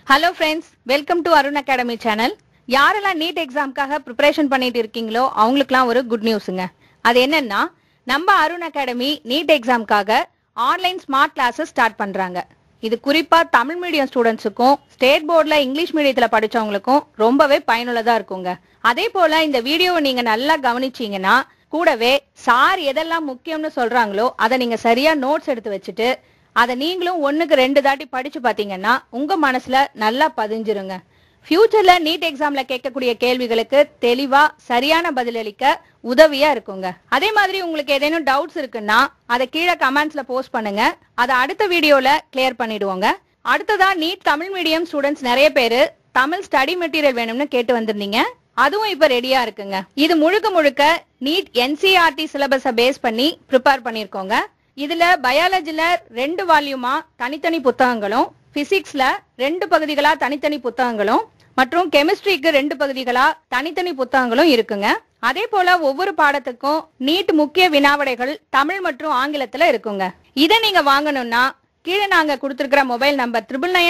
Hello friends, welcome to Arun Academy channel. யாரெல்லாம் NEET எக்ஸாம்க்காக preparation பண்ணிட்டு இருக்கீங்களோ அவங்களுக்குலாம் ஒரு குட் நியூஸ்ங்க. அது என்னன்னா நம்ம அருண் அகாடமி நீட் எக்ஸாம்க்காக ஆன்லைன் ஸ்மார்ட் கிளாஸஸ் ஸ்டார்ட் பண்றாங்க. இது குறிப்பா தமிழ் மீடியம் ஸ்டூடெண்ட்ஸுக்கும் ஸ்டேட் போர்ட்ல இங்கிலீஷ் மீடியத்துல படிச்சவங்களுக்கும் ரொம்பவே பயனுள்ளதா இருக்குங்க. அதே போல இந்த வீடியோவை நீங்க நல்லா கவனிச்சீங்கன்னா கூடவே சார் எதெல்லாம் முக்கியம்னு சொல்றாங்களோ அதை நீங்க சரியா நோட்ஸ் எடுத்து வச்சுட்டு அதை நீங்களும் 1க்கு 2 தாட்டி படிச்சு பாத்தீங்கன்னா உங்க மனசுல நல்லா பதிஞ்சிருங்க. ஃபியூச்சர்ல நீட் எக்ஸாம்ல கேட்கக்கூடிய கேள்விகளுக்கு தெளிவா சரியான பதிலளிக்க உதவியா இருக்குங்க. அதே மாதிரி உங்களுக்கு ஏதேனும் டவுட்ஸ் இருக்குன்னா அதை கீழே கமெண்ட்ஸ்ல போஸ்ட் பண்ணுங்க. அதை அடுத்த வீடியோல கிளியர் பண்ணிடுவோங்க. அடுத்ததா நீட் தமிழ் மீடியம் ஸ்டூடெண்ட்ஸ் நிறைய பேரு தமிழ் ஸ்டடி மெட்டீரியல் வேணும்னு கேட்டு வந்திருந்தீங்க. அதுவும் இப்ப ரெடியா இருக்குங்க. இது முழுக்க நீட் NCERT சிலபஸை பேஸ் பண்ணி ப்ரிப்பேர் பண்ணிருக்கோங்க. இதுல பயாலஜில 2 வால்யூமா தனித்தனி புத்தகங்களும், பிசிக்ஸ்ல 2 பகுதிகளா தனித்தனி புத்தகங்களும் மற்றும் கெமிஸ்ட்ரிக்கு 2 பகுதிகளா தனித்தனி புத்தகங்களும் இருக்குங்க. அதே போல ஒவ்வொரு பாடத்துக்கும் நீட் முக்கிய வினாவிடைகள் தமிழ் மற்றும் ஆங்கிலத்துல இருக்குங்க. இதை நீங்க வாங்கணும்னா கீழே நாங்க கொடுத்திருக்கிற மொபைல் நம்பர்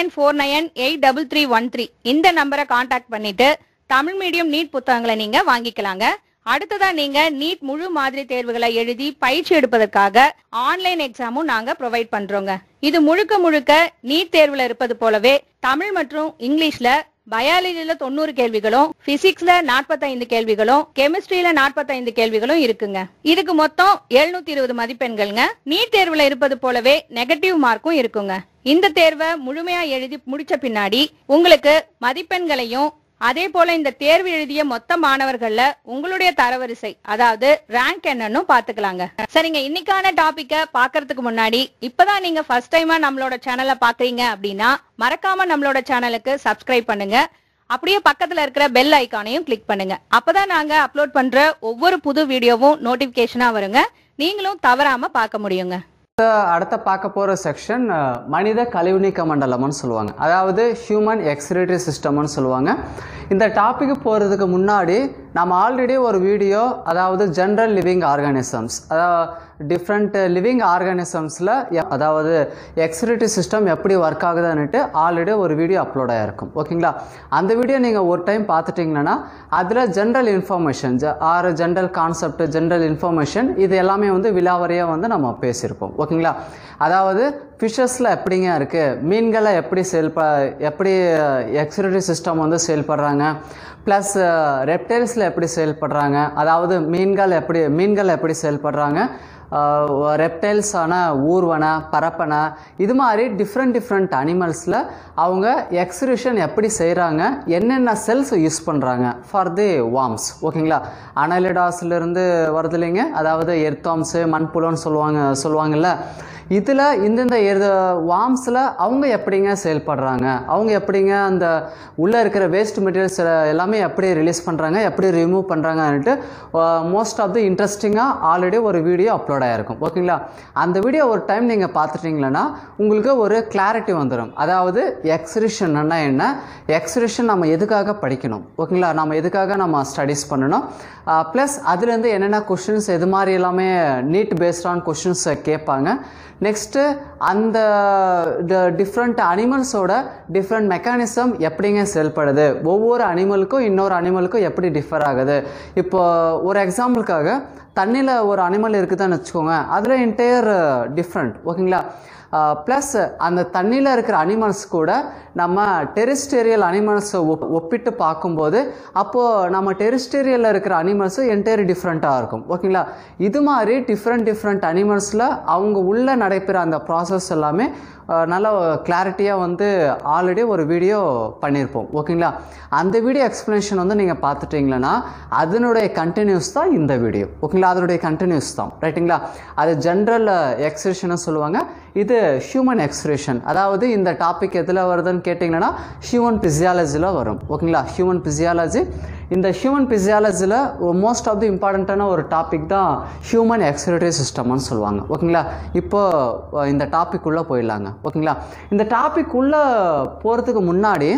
9994983313 இந்த நம்பரை கான்டாக்ட் பண்ணிட்டு தமிழ் மீடியம் நீட் புத்தகங்களை நீங்க வாங்கிக்கலாங்க. அடுத்ததா நீங்க நீட் முழு மாதிரி தேர்வுகளை எழுதி பயிற்சி எடுப்பதற்காக ஆன்லைன் எக்ஸாமும் நாங்க ப்ரொவைட் பண்றோங்க. இது முழுக்க நீட் தேர்வுல இருப்பது போலவே தமிழ் மற்றும் இங்கிலீஷ்ல பயாலஜில 90 கேள்விகளும், பிசிக்ஸ்ல 45 கேள்விகளும், கெமிஸ்ட்ரியில 45 கேள்விகளும் இருக்குங்க. இதுக்கு மொத்தம் 720 மதிப்பெண்கள்ங்க. நீட் தேர்வுல இருப்பது போலவே நெகட்டிவ் மார்க்கும் இருக்குங்க. இந்த தேர்வை முழுமையா எழுதி முடிச்ச பின்னாடி உங்களுக்கு மதிப்பெண்களையும் அதே போல இந்த தேர்வு எழுதிய மொத்த மாணவர்கள்ல உங்களுடைய தரவரிசை அதாவது ரேங்க் என்னன்னு பாத்துக்கலாங்க. சரிங்க, இன்னைக்கான டாபிக்க பாக்குறதுக்கு முன்னாடி இப்பதான் நீங்க ஃபர்ஸ்ட் டைமா நம்மளோட சேனலை பாக்குறீங்க அப்படின்னா மறக்காம நம்மளோட சேனலுக்கு சப்ஸ்கிரைப் பண்ணுங்க. அப்படியே பக்கத்துல இருக்கிற பெல் ஐக்கானையும் கிளிக் பண்ணுங்க. அப்பதான் நாங்க அப்லோட் பண்ற ஒவ்வொரு புது வீடியோவும் நோட்டிபிகேஷனா வருங்க. நீங்களும் தவறாம பார்க்க முடியுங்க. அடுத்த பார்க்க போகிற செக்ஷன் மனித கழிவுநீக்க மண்டலம்னு சொல்லுவாங்க, அதாவது ஹியூமன் எக்ஸ்கிரீட்டரி சிஸ்டம்னு சொல்லுவாங்க. இந்த டாபிக் போகிறதுக்கு முன்னாடி நம்ம ஆல்ரெடி ஒரு வீடியோ, அதாவது ஜென்ரல் லிவிங் ஆர்கானிசம்ஸ், அதாவது டிஃப்ரெண்ட் லிவிங் ஆர்கானிசம்ஸில் அதாவது எக்ஸ்கிரீட்டரி சிஸ்டம் எப்படி ஒர்க் ஆகுதுன்னுட்டு ஆல்ரெடி ஒரு வீடியோ அப்லோட் ஆகிருக்கும். ஓகேங்களா? அந்த வீடியோ நீங்கள் ஒரு டைம் பார்த்துட்டிங்கன்னா அதில் general information general concept, general information இது எல்லாமே விலாவரியாக நம்ம பேசியிருப்போம். ஓகேங்களா? அதாவது ஃபிஷஸில் எப்படிங்க இருக்குது, மீன்களை எப்படி எப்படி எக்ஸ்கிரீட்டரி சிஸ்டம் செயல்படுறாங்க, ப்ளஸ் ரெப்டைல்ஸில் எப்படி செயல்படுறாங்க, அதாவது மீன்கள் எப்படி செயல்படுறாங்க, ரெப்டைல்ஸான ஊர்வனை, பரப்பனை, இது மாதிரி டிஃப்ரெண்ட் அனிமல்ஸில் அவங்க எக்ஸ்கிரீஷன் எப்படி செய்கிறாங்க, என்னென்ன செல்ஸ் யூஸ் பண்ணுறாங்க ஃபார் தி வார்ம்ஸ். ஓகேங்களா? அனலிடாஸ்லேருந்து வருது இல்லைங்க, அதாவது எர்த்தாம்ஸு, மண்புலன்னு சொல்லுவாங்கல்ல. இதில் இந்தந்த வார்ம்ஸில் அவங்க எப்படிங்க செயல்படுறாங்க, அவங்க எப்படிங்க அந்த உள்ளே இருக்கிற வேஸ்ட் மெட்டீரியல்ஸ் எல்லாமே எப்படி ரிலீஸ் பண்ணுறாங்க, எப்படி ரிமூவ் பண்ணுறாங்கன்ட்டு மோஸ்ட் ஆஃப் தி இன்ட்ரெஸ்டிங்காக ஆல்ரெடி ஒரு வீடியோ அப்லோட் ஆகிருக்கும். ஓகேங்களா? அந்த வீடியோ ஒரு டைம் நீங்கள் பார்த்துட்டிங்களன்னா உங்களுக்கு ஒரு கிளாரிட்டி வந்துடும். அதாவது எக்ஸ்கிரீஷன்னா என்ன, எக்ஸ்கிரீஷன் நம்ம எதுக்காக படிக்கணும், ஓகேங்களா, நம்ம எதுக்காக ஸ்டடீஸ் பண்ணணும், ப்ளஸ் அதுலேருந்து என்னென்ன கொஷின்ஸ் எது மாதிரி எல்லாமே நீட் பேஸ்டான கொஷின்ஸ் கேட்பாங்க. நெக்ஸ்ட்டு அந்த டிஃப்ரெண்ட் அனிமல்ஸோட டிஃப்ரெண்ட் மெக்கானிசம் எப்படிங்க செயல்படுது, ஒவ்வொரு அனிமலுக்கும் இன்னொரு அனிமலுக்கும் எப்படி டிஃபர் ஆகுது. இப்போ ஒரு எக்ஸாம்பிளுக்காக தண்ணியில் ஒரு அனிமல் இருக்குதுன்னு வச்சுக்கோங்க, அதில் என்டையர் டிஃப்ரெண்ட். ஓகேங்களா? ப்ளஸ் அந்த தண்ணியில் இருக்கிற அனிமல்ஸ் கூட நம்ம டெரிஸ்டேரியல் அனிமல்ஸை ஒப்பிட்டு பார்க்கும்போது அப்போது நம்ம டெரிஸ்டேரியலில் இருக்கிற அனிமல்ஸு என்டையர் டிஃப்ரெண்ட்டாக இருக்கும். ஓகேங்களா? இது மாதிரி டிஃப்ரெண்ட் அனிமல்ஸில் அவங்க உள்ளே நடைபெற அந்த ப்ராசஸ் எல்லாமே நல்ல கிளாரிட்டியாக ஆல்ரெடி ஒரு வீடியோ பண்ணியிருப்போம். ஓகேங்களா? அந்த வீடியோ எக்ஸ்ப்ளனேஷன் நீங்கள் பார்த்துட்டிங்களன்னா அதனுடைய கண்டினியூஸ் தான் இந்த வீடியோ. ஓகேங்களா? அதனுடைய கண்டினியூஸ் தான், ரைட்டுங்களா? அது ஜென்ரல் எக்ஸ்கிரீஷன் சொல்லுவாங்க, இது ஹியூமன் எக்ஸ்கிரீஷன். அதாவது இந்த டாபிக் எதில் வருதுன்னு கேட்டிங்கன்னா ஹியூமன் பிசியாலஜியில் வரும். ஓகேங்களா? Human physiology. இந்த ஹியூமன் பிசியாலஜியில் மோஸ்ட் ஆஃப் தி இம்பார்ட்டண்ட்டான ஒரு டாபிக் தான் ஹியூமன் எக்ஸ்கிரீட்டரி சிஸ்டம்னு சொல்லுவாங்க. ஓகேங்களா? இப்போ இந்த டாபிக் உள்ளே போயிடலாங்க. ஓகேங்களா? இந்த டாபிக் உள்ளே போகிறதுக்கு முன்னாடி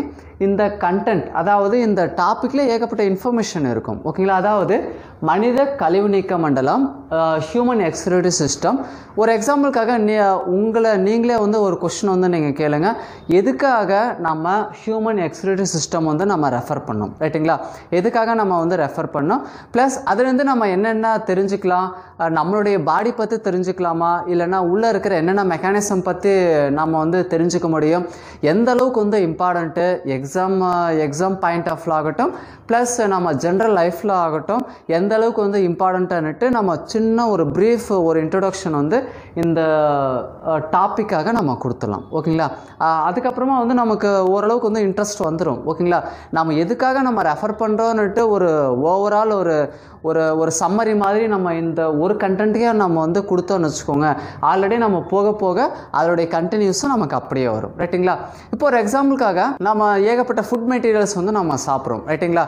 இந்த கண்டென்ட், அதாவது இந்த டாப்பிக்கில் ஏகப்பட்ட இன்ஃபர்மேஷன் இருக்கும். ஓகேங்களா? அதாவது மனித கழிவு நீக்க மண்டலம், ஹியூமன் எக்ஸ்கிரீட்டரி சிஸ்டம். ஒரு எக்ஸாம்பிளுக்காக நீங்களே வந்து ஒரு கொஸ்டின் வந்து நீங்கள் கேளுங்க, எதுக்காக நம்ம ஹியூமன் எக்ஸ்கிரீட்டரி சிஸ்டம் வந்து நம்ம ரெஃபர் பண்ணோம், ரைட்டுங்களா? எதுக்காக நம்ம வந்து ரெஃபர் பண்ணோம், ப்ளஸ் அதுலேருந்து நம்ம என்னென்ன தெரிஞ்சுக்கலாம், நம்மளுடைய பாடி பற்றி தெரிஞ்சுக்கலாமா, இல்லைனா உள்ளே இருக்கிற என்னென்ன மெக்கானிசம் பற்றி நம்ம வந்து தெரிஞ்சுக்க முடியும், எந்த அளவுக்கு வந்து important exam point of view ஆகட்டும், ப்ளஸ் நம்ம ஜென்ரல் லைஃப்பில் ஆகட்டும் எந்த அளவுக்கு வந்து இம்பார்ட்டண்ட்டானுட்டு நம்ம சின்ன ஒரு ப்ரீஃப் ஒரு இன்ட்ரொடக்ஷன் வந்து இந்த டாப்பிக்காக நம்ம கொடுத்துடலாம். ஓகேங்களா? அதுக்கப்புறமா வந்து நமக்கு ஓரளவுக்கு வந்து இன்ட்ரெஸ்ட் வந்துடும். ஓகேங்களா? நம்ம எதுக்காக நம்ம ரெஃபர் பண்ணுறோன்னுட்டு ஒரு ஓவரால் ஒரு சம்மரி மாதிரி நம்ம இந்த ஒரு கண்டென்ட்டையே நம்ம வந்து கொடுத்தோன்னு வச்சுக்கோங்க, ஆல்ரெடி நம்ம போக போக அதோடைய கண்டினியூஸும் நமக்கு அப்படியே வரும். ரைட்டுங்களா? இப்போ ஒரு எக்ஸாம்பிளுக்காக நம்ம ஏகப்பட்ட ஃபுட் மெட்டீரியல்ஸ் வந்து நம்ம சாப்பிட்றோம். ரைட்டுங்களா?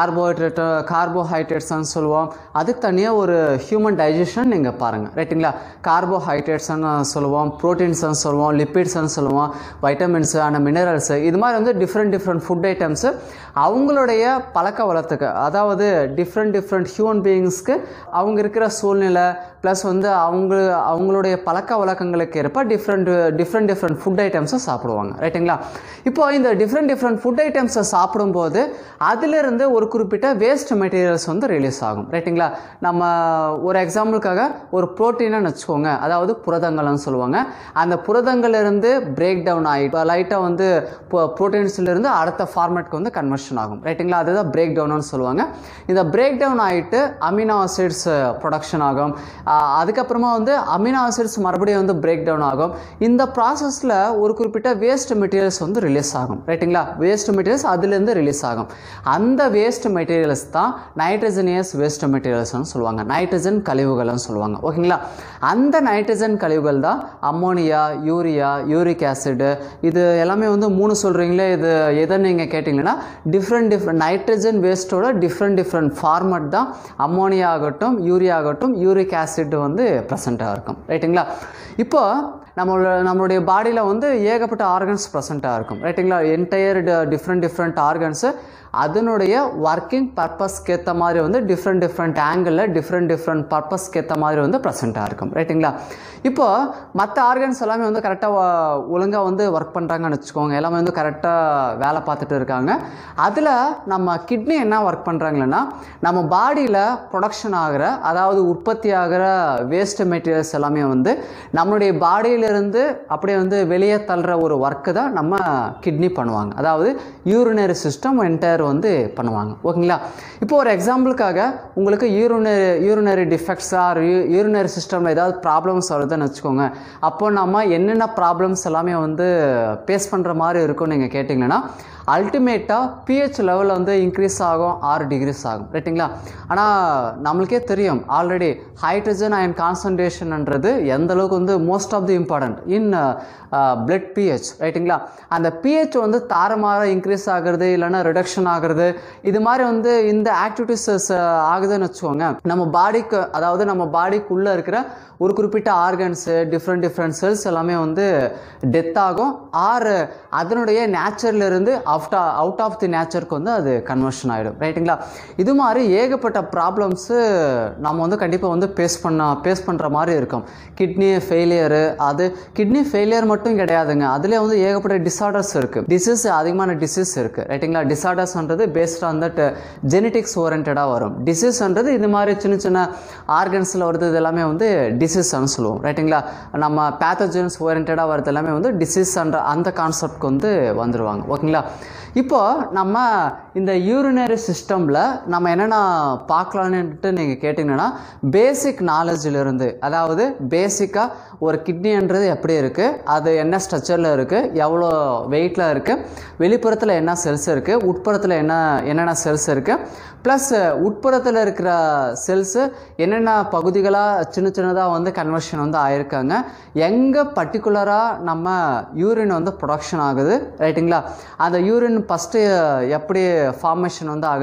கார்போஹைட்ரேட்ஸ்ன்னு சொல்லுவோம். அதுக்கு தனியாக ஒரு ஹியூமன் டைஜஷன் நீங்கள் பாருங்கள். ரைட்டுங்களா? கார்போஹைட்ரேட்ஸ்ன்னு சொல்லுவோம், ப்ரோட்டீன்ஸ்ன்னு சொல்லுவோம், லிப்பிட்ஸ்ன்னு சொல்லுவோம், வைட்டமின்ஸு அண்ட் மினரல்ஸு, இது மாதிரி வந்து டிஃப்ரெண்ட் ஃபுட் ஐட்டம்ஸு அவங்களுடைய பழக்க வளத்துக்கு, அதாவது டிஃப்ரெண்ட் ஹியூமன் பீயிங்ஸ்க்கு அவங்க இருக்கிற சூழ்நிலை ப்ளஸ் வந்து அவங்களுடைய பழக்க வழக்கங்களுக்கு ஏற்ப டிஃப்ரெண்ட் ஃபுட் ஐட்டம்ஸை சாப்பிடுவாங்க. ரைட்டுங்களா? இப்போ இந்த டிஃப்ரெண்ட் ஃபுட் ஐட்டம்ஸை சாப்பிடும்போது அதிலிருந்து ஒரு குறிப்பிட்ட வேஸ்ட் மெட்டீரியல்ஸ் வந்து ரிலீஸ் ஆகும். ரைட்டுங்களா? நம்ம ஒரு எக்ஸாம்பிளுக்காக ஒரு ப்ரோட்டீன்னு வச்சுக்கோங்க, அதாவது புரதங்கள்னு சொல்லுவாங்க. அந்த புரதங்கள்லேருந்து பிரேக் டவுன் ஆகிட்டு லைட்டாக வந்து ப்ரோட்டீன்ஸ்லேருந்து அடுத்த ஃபார்மேட்க்கு வந்து கன்வர்ஷன் ஆகும். ரைட்டுங்களா? அதுதான் பிரேக் டவுன்னு சொல்லுவாங்க. இந்த பிரேக் டவுன் ஆகிட்டு அமினோ ஆசிட்ஸ் ப்ரொடக்ஷன் ஆகும். அதுக்கப்புறமா வந்து அமினோ ஆசிட்ஸ் மறுபடியும் வந்து பிரேக் டவுன் ஆகும். இந்த ப்ராசஸில் ஒரு குறிப்பிட்ட வேஸ்ட் மெட்டீரியல்ஸ் வந்து ரிலீஸ் ஆகும். ரைட்டுங்களா? வேஸ்ட் மெட்டீரியல்ஸ் அதுலேருந்து ரிலீஸ் ஆகும். அந்த வேஸ்ட் மெட்டீரியல்ஸ் தான் நைட்ரஜனியஸ் வேஸ்ட் மெட்டீரியல்ஸ்னு சொல்லுவாங்க, நைட்ரஜன் கழிவுகள்னு சொல்லுவாங்க. ஓகேங்களா? அந்த நைட்ரஜன் கழிவுகள் தான் அம்மோனியா, யூரியா, யூரிக் ஆசிடு, இது எல்லாமே வந்து 3 சொல்கிறீங்களே, இது எதுன்னு நீங்கள் கேட்டிங்கன்னா டிஃப்ரெண்ட் நைட்ரஜன் வேஸ்ட்டோட டிஃப்ரெண்ட் ஃபார்மட் தான் அம்மோனியா ஆகட்டும், யூரியா ஆகட்டும், யூரிக் ஆசிட் வந்து ப்ரெசண்ட்டாக இருக்கும். ரைட்டுங்களா? இப்போ நம்மளுடைய பாடியில் வந்து ஏகப்பட்ட ஆர்கன்ஸ் ப்ரெசண்ட்டாக இருக்கும். ரைட்டுங்களா? என்டையர் டிஃப்ரெண்ட் ஆர்கன்ஸு அதனுடைய ஒர்க்கிங் பர்பஸ்க்கு ஏற்ற மாதிரி வந்து டிஃப்ரெண்ட் ஆங்கிளில் டிஃப்ரெண்ட் பர்பஸ்க்கு ஏற்ற மாதிரி வந்து ப்ரெசண்ட்டாக இருக்கும். ரைட்டுங்களா? இப்போ மற்ற ஆர்கன்ஸ் எல்லாமே வந்து கரெக்டாக ஒழுங்காக வந்து ஒர்க் பண்ணுறாங்கன்னு வச்சுக்கோங்க, எல்லாமே வந்து கரெக்டாக வேலை பார்த்துட்டு இருக்காங்க. அதில் நம்ம கிட்னி என்ன ஒர்க் பண்ணுறாங்கன்னா, நம்ம பாடியில் ப்ரொடக்ஷன் ஆகிற, அதாவது உற்பத்தி ஆகிற வேஸ்ட் மெட்டீரியல்ஸ் எல்லாமே வந்து நம்மளுடைய பாடியிலிருந்து அப்படியே வந்து வெளியே தள்ளுற ஒரு ஒர்க்கு தான் நம்ம கிட்னி பண்ணுவாங்க, அதாவது யூரினரி சிஸ்டம் என்டையர் வந்து பண்ணுவாங்க. ஓகேங்களா? இப்போ ஒரு எக்ஸாம்பிளுக்காக உங்களுக்கு யூரினரி டிஃபெக்ட்ஸ் ஆர் யூரினரி சிஸ்டமில் ஏதாவது ப்ராப்ளம்ஸ் வருதுன்னு வச்சுக்கோங்க, அப்போ நம்ம என்னென்ன ப்ராப்ளம்ஸ் எல்லாமே வந்து ஃபேஸ் பண்ணுற மாதிரி இருக்கும்னு நீங்கள் கேட்டிங்கன்னா, அல்டிமேட்டாக pH லெவலில் வந்து இன்க்ரீஸ் ஆகும், 6 டிகிரிஸ் ஆகும். ரைட்டுங்களா? ஆனால் நம்மளுக்கே தெரியும் ஆல்ரெடி ஹைட்ரஜன் அயன் கான்சன்ட்ரேஷன்ன்றது எந்த அளவுக்கு வந்து most of the important in blood pH. ரைட்டுங்களா? அந்த pH வந்து தாரமாக இன்க்ரீஸ் ஆகிறது இல்லைன்னா ரிடக்ஷன் ஆகிறது, இது மாதிரி வந்து இந்த ஆக்டிவிட்டிஸ் ஆகுதுன்னு வச்சுக்கோங்க, நம்ம பாடிக்கு, அதாவது நம்ம பாடிக்குள்ளே இருக்கிற ஒரு குறிப்பிட்ட ஆர்கன்ஸு டிஃப்ரெண்ட் செல்ஸ் எல்லாமே வந்து டெத் ஆகும், ஆர் அதனுடைய நேச்சர்லேருந்து அவுட் ஆஃப் தி நேச்சருக்கு வந்து அது கன்வர்ஷன் ஆகிடும். ரைட்டுங்களா? இது மாதிரி ஏகப்பட்ட ப்ராப்ளம்ஸு நம்ம வந்து கண்டிப்பாக வந்து ஃபேஸ் பண்ணுற மாதிரி இருக்கும். கிட்னி ஃபெயிலியரு, அது கிட்னி ஃபெயிலியர் மட்டும் கிடையாதுங்க, அதிலே வந்து ஏகப்பட்ட டிஸார்டர்ஸ் இருக்குது, அதிகமான டிசீஸ் இருக்குது. ரைட்டுங்களா? டிஸார்டர்ஸ்ன்றது பேஸ்ட் ஆன் தட் ஜெனட்டிக்ஸ் ஓரியன்டாக வரும். டிசீஸ்ன்றது இது மாதிரி சின்ன ஆர்கன்ஸில் வருது, இது எல்லாமே வந்து டிசீஸ்ன்னு சொல்லுவோம். ரைட்டுங்களா? நம்ம பேத்தோஜன்ஸ் ஓரியன்டாக வரது எல்லாமே வந்து டிசீஸ்ன்ற அந்த கான்செப்ட்க்கு வந்து வந்துடுவாங்க. ஓகேங்களா? இப்போ நம்ம இந்த யூரினரி சிஸ்டமில் நம்ம என்னென்ன பார்க்கலான்ட்டு நீங்கள் கேட்டிங்கன்னா, பேசிக் நாலேஜிலிருந்து, அதாவது பேசிக்காக ஒரு கிட்னின்றது எப்படி இருக்குது, அது என்ன ஸ்ட்ரக்சரில் இருக்குது, எவ்வளோ வெயிட்டில் இருக்குது, வெளிப்புறத்தில் என்ன செல்ஸ் இருக்குது, உட்புறத்தில் என்னென்ன செல்ஸ் இருக்குது, ப்ளஸ் உட்புறத்தில் இருக்கிற செல்ஸு என்னென்ன பகுதிகளாக சின்னதாக வந்து கன்வர்ஷன் வந்து ஆயிருக்காங்க, எங்கே பர்டிகுலராக நம்ம யூரின் வந்து ப்ரொடக்ஷன் ஆகுது. ரைட்டுங்களா? அந்த யூரின் ஃபஸ்ட்டு எப்படி ஃபார்மேஷன் வந்து ஆகுது,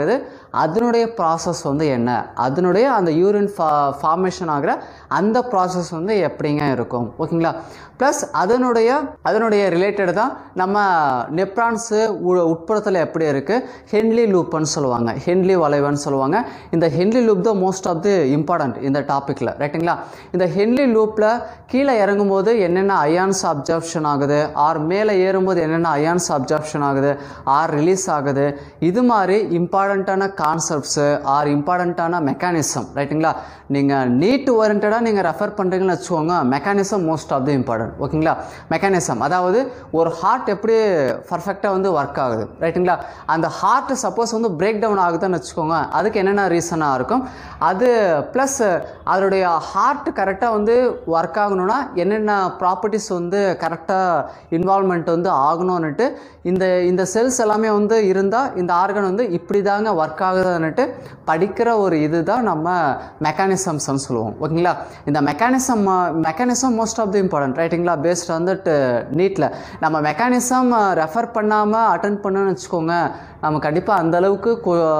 அதனுடைய ப்ராசஸ் வந்து என்ன, அதனுடைய அந்த யூரின் ஃபார்மேஷன் ஆகிற அந்த ப்ராசஸ் வந்து எப்படிங்க இருக்கும். ஓகேங்களா. ப்ளஸ் அதனுடைய ரிலேட்டட் தான் நம்ம நெப்ரான்ஸு உட்புறத்தில் எப்படி இருக்குது, ஹென்லி லூப்னு சொல்லுவாங்க, ஹென்லி வளைவுன்னு சொல்லுவாங்க. இந்த ஹென்லி லூப் தான் மோஸ்ட் ஆஃப் தி இம்பார்ட்டன்ட் இந்த டாப்பிக்கில், ரைட்டுங்களா. இந்த ஹென்லி லூப்பில் கீழே இறங்கும்போது என்னென்ன அயான்ஸ் அப்சார்ப்ஷன் ஆகுது, ஆர் மேலே ஏறும்போது என்னென்ன அயான்ஸ் அப்சார்ப்ஷன் ஆகுது, ஆர் ரிலீஸ் ஆகுது, இது மாதிரி இம்பார்ட்டண்ட்டான கான்செப்ட்ஸு ஆர் இம்பார்ட்டண்ட்டான மெக்கானிசம், ரைட்டுங்களா. நீங்கள் நீட் ஓரியன்டாக நீங்கள் ரெஃபர் பண்ணுறீங்கன்னு வச்சுக்கோங்க, mechanism most of the important. ஓகேங்களா. மெக்கானிசம் அதாவது ஒரு ஹார்ட் எப்படி பர்ஃபெக்டாக வந்து ஒர்க் ஆகுது, ரைட்டுங்களா. அந்த ஹார்ட் சப்போஸ் வந்து பிரேக் டவுன் ஆகுதுன்னு வச்சுக்கோங்க, அதுக்கு என்னென்ன ரீசனாக இருக்கும், அது ப்ளஸ் அதனுடைய ஹார்ட் கரெக்டாக வந்து ஒர்க் ஆகணும்னா என்னென்ன ப்ராப்பர்ட்டிஸ் வந்து கரெக்டாக இன்வால்மெண்ட் வந்து ஆகணும்னுட்டு இந்த செல்ஸ் எல்லாமே வந்து இருந்தால் இந்த ஆர்கன் வந்து இப்படி தாங்க ஒர்க் ஆகுதுன்னுட்டு படிக்கிற ஒரு இதுதான் நம்ம மெக்கானிசம்ஸ்ன்னு சொல்லுவோம். ஓகேங்களா. இந்த mechanism most of the important, ரைட்டுங்களா. பேஸ்ட் வந்துட்டு நீட்டில் நம்ம மெக்கானிசம் ரெஃபர் பண்ணாமல் அட்டென்ட் பண்ணணும்னு வச்சுக்கோங்க, நம்ம கண்டிப்பாக அந்தளவுக்கு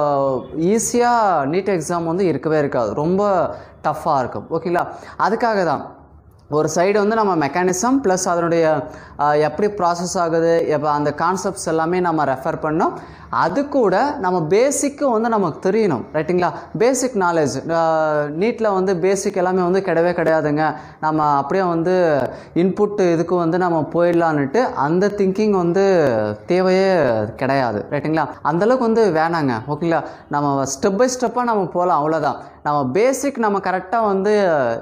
ஈஸியாக நீட் எக்ஸாம் வந்து இருக்கவே இருக்காது, ரொம்ப டஃப்பாக இருக்கும். ஓகேங்களா. அதுக்காக தான் ஒரு சைடு வந்து நம்ம மெக்கானிசம் ப்ளஸ் அதனுடைய எப்படி ப்ராசஸ் ஆகுது, எப்போ அந்த கான்செப்ட்ஸ் எல்லாமே நம்ம ரெஃபர் பண்ணோம். அது கூட நம்ம பேசிக்கு வந்து நமக்கு தெரியணும், ரைட்டுங்களா. பேசிக் நாலேஜ் நீட்டில் வந்து பேசிக் எல்லாமே வந்து கிடையாதுங்க, நம்ம அப்படியே வந்து இன்புட் இதுக்கு வந்து நம்ம போயிடலான்னுட்டு அந்த திங்கிங் வந்து தேவையே கிடையாது, ரைட்டுங்களா. அந்தளவுக்கு வந்து வேணாங்க. ஓகேங்களா. நம்ம ஸ்டெப் பை ஸ்டெப்பாக நம்ம போகலாம், அவ்வளோதான். நம்ம பேசிக் நம்ம கரெக்டாக வந்து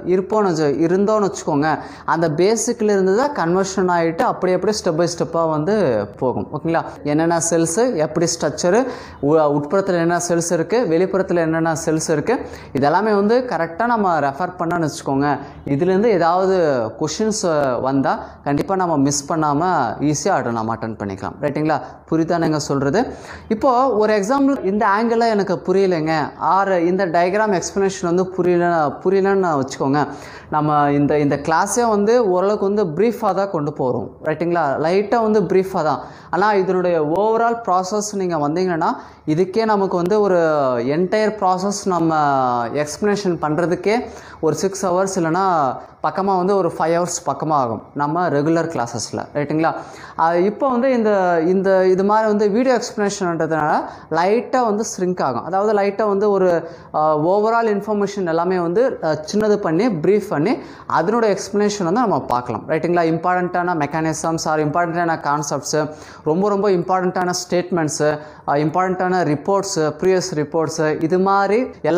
இருந்தோன்னு வச்சுக்கோங்க, அந்த பேசிக்கில் இருந்து தான் கன்வர்ஷன் ஆகிட்டு அப்படியே ஸ்டெப் பை ஸ்டெப்பாக வந்து போகும். ஓகேங்களா. என்னென்ன செல்ஸு, எப்படி ஸ்ட்ரக்சரு, உட்புறத்தில் என்னென்ன செல்ஸ் இருக்குது, வெளிப்புறத்தில் என்னென்ன செல்ஸ் இருக்குது, இதெல்லாமே வந்து கரெக்டாக நம்ம ரெஃபர் பண்ணோன்னு வச்சுக்கோங்க. இதுலேருந்து ஏதாவது கொஷின்ஸ் வந்தால் கண்டிப்பாக நம்ம மிஸ் பண்ணாமல் ஈஸியாக நம்ம அட்டன் பண்ணிக்கலாம், ரைட்டுங்களா. புரியுதா நீங்கள் சொல்கிறது. இப்போது ஒரு எக்ஸாம்பிள், இந்த ஆங்கிளில் எனக்கு புரியலைங்க, ஆர் இந்த டயக்ராம் எக்ஸ்ப்ளனேஷன் வந்து புரியலன்னு வச்சுக்கோங்க, நம்ம இந்த கிளாஸே வந்து ஓரளவுக்கு வந்து ப்ரீஃபாக தான் கொண்டு போகிறோம், ரைட்டுங்களா. லைட்டாக வந்து ப்ரீஃபாக தான். ஆனால் இதனுடைய ஓவரால் ப்ராசஸ் நீங்கள் வந்தீங்கன்னா இதுக்கே நமக்கு வந்து ஒரு என்டையர் ப்ராசஸ் நம்ம எக்ஸ்ப்ளனேஷன் பண்ணுறதுக்கே ஒரு 6 hours இல்லைனா பக்கமாக வந்து ஒரு 5 hours பக்கமாக ஆகும் நம்ம ரெகுலர் கிளாஸஸில், ரைட்டுங்களா. இப்போ வந்து இது மாதிரி வந்து வீடியோ எக்ஸ்ப்ளனேஷன்ன்றதுனால லைட்டாக வந்து ஸ்ரிங்க் ஆகும். அதாவது லைட்டாக வந்து ஒரு ஓவரால் இன்ஃபர்மேஷன் எல்லாமே வந்து சின்னது பண்ணி ப்ரீஃப் பண்ணி அதனோட எக்ஸ்ப்ளனேஷன் வந்து நம்ம பார்க்கலாம், ரைட்டுங்களா. இம்பார்ட்டண்ட்டான மெக்கானிசம்ஸ் ஆர் இம்பார்ட்டண்ட்டான கான்செப்ட்ஸு, ரொம்ப இம்பார்ட்டண்ட்டான ஸ்டேட்மெண்ட்ஸு, இம்பார்ட்டண்ட்டான ரிப்போர்ட்ஸு, ப்ரீவியஸ் ரிப்போர்ட்ஸு, இது மாதிரி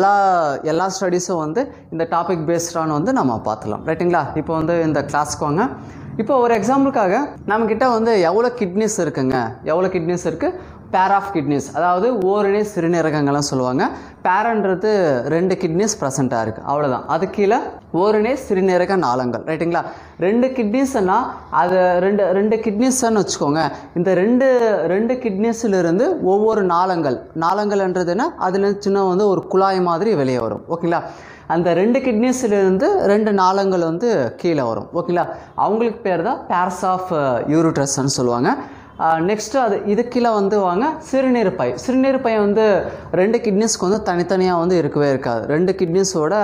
எல்லா ஸ்டடீஸும் வந்து இந்த டாபிக் பேஸ்டான வந்து நம்ம பார்த்துக்கலாம், ரைட்டுங்களா. இப்போ வந்து இந்த கிளாஸ்க்கு வாங்க. இப்போ ஒரு எக்ஸாம்பிளுக்காக நம்மக்கிட்ட வந்து எவ்வளோ கிட்னிஸ் இருக்குது, பேர் ஆஃப் கிட்னிஸ், அதாவது ஓரினை சிறுநீரகங்கள்லாம் சொல்லுவாங்க. பேரன்றது 2 கிட்னிஸ் ப்ரெசண்ட்டாக இருக்குது, அவ்வளோதான். அது கீழே ஓரினை சிறுநீரக நாளங்கள், ரைட்டுங்களா. 2 கிட்னிஸ்ன்னா அது ரெண்டு கிட்னிஸ்ன்னு வச்சுக்கோங்க. இந்த ரெண்டு கிட்னிஸிலிருந்து ஒவ்வொரு நாளங்கள்ன்றதுன்னா அதில் சின்ன வந்து ஒரு குழாய் மாதிரி வெளியே வரும், ஓகேங்களா. அந்த 2 கிட்னிஸிலிருந்து 2 நாளங்கள் வந்து கீழே வரும், ஓகேங்களா. அவங்களுக்கு பேர் தான் பேர்ஸ் ஆஃப் யூரிட்ரஸ்ன்னு சொல்லுவாங்க. நெக்ஸ்ட்டு இது கீழே வந்து வாங்க சிறுநீர் பை வந்து 2 கிட்னிஸ்க்கு வந்து தனித்தனியாக வந்து இருக்கவே இருக்காது. 2 கிட்னிஸோட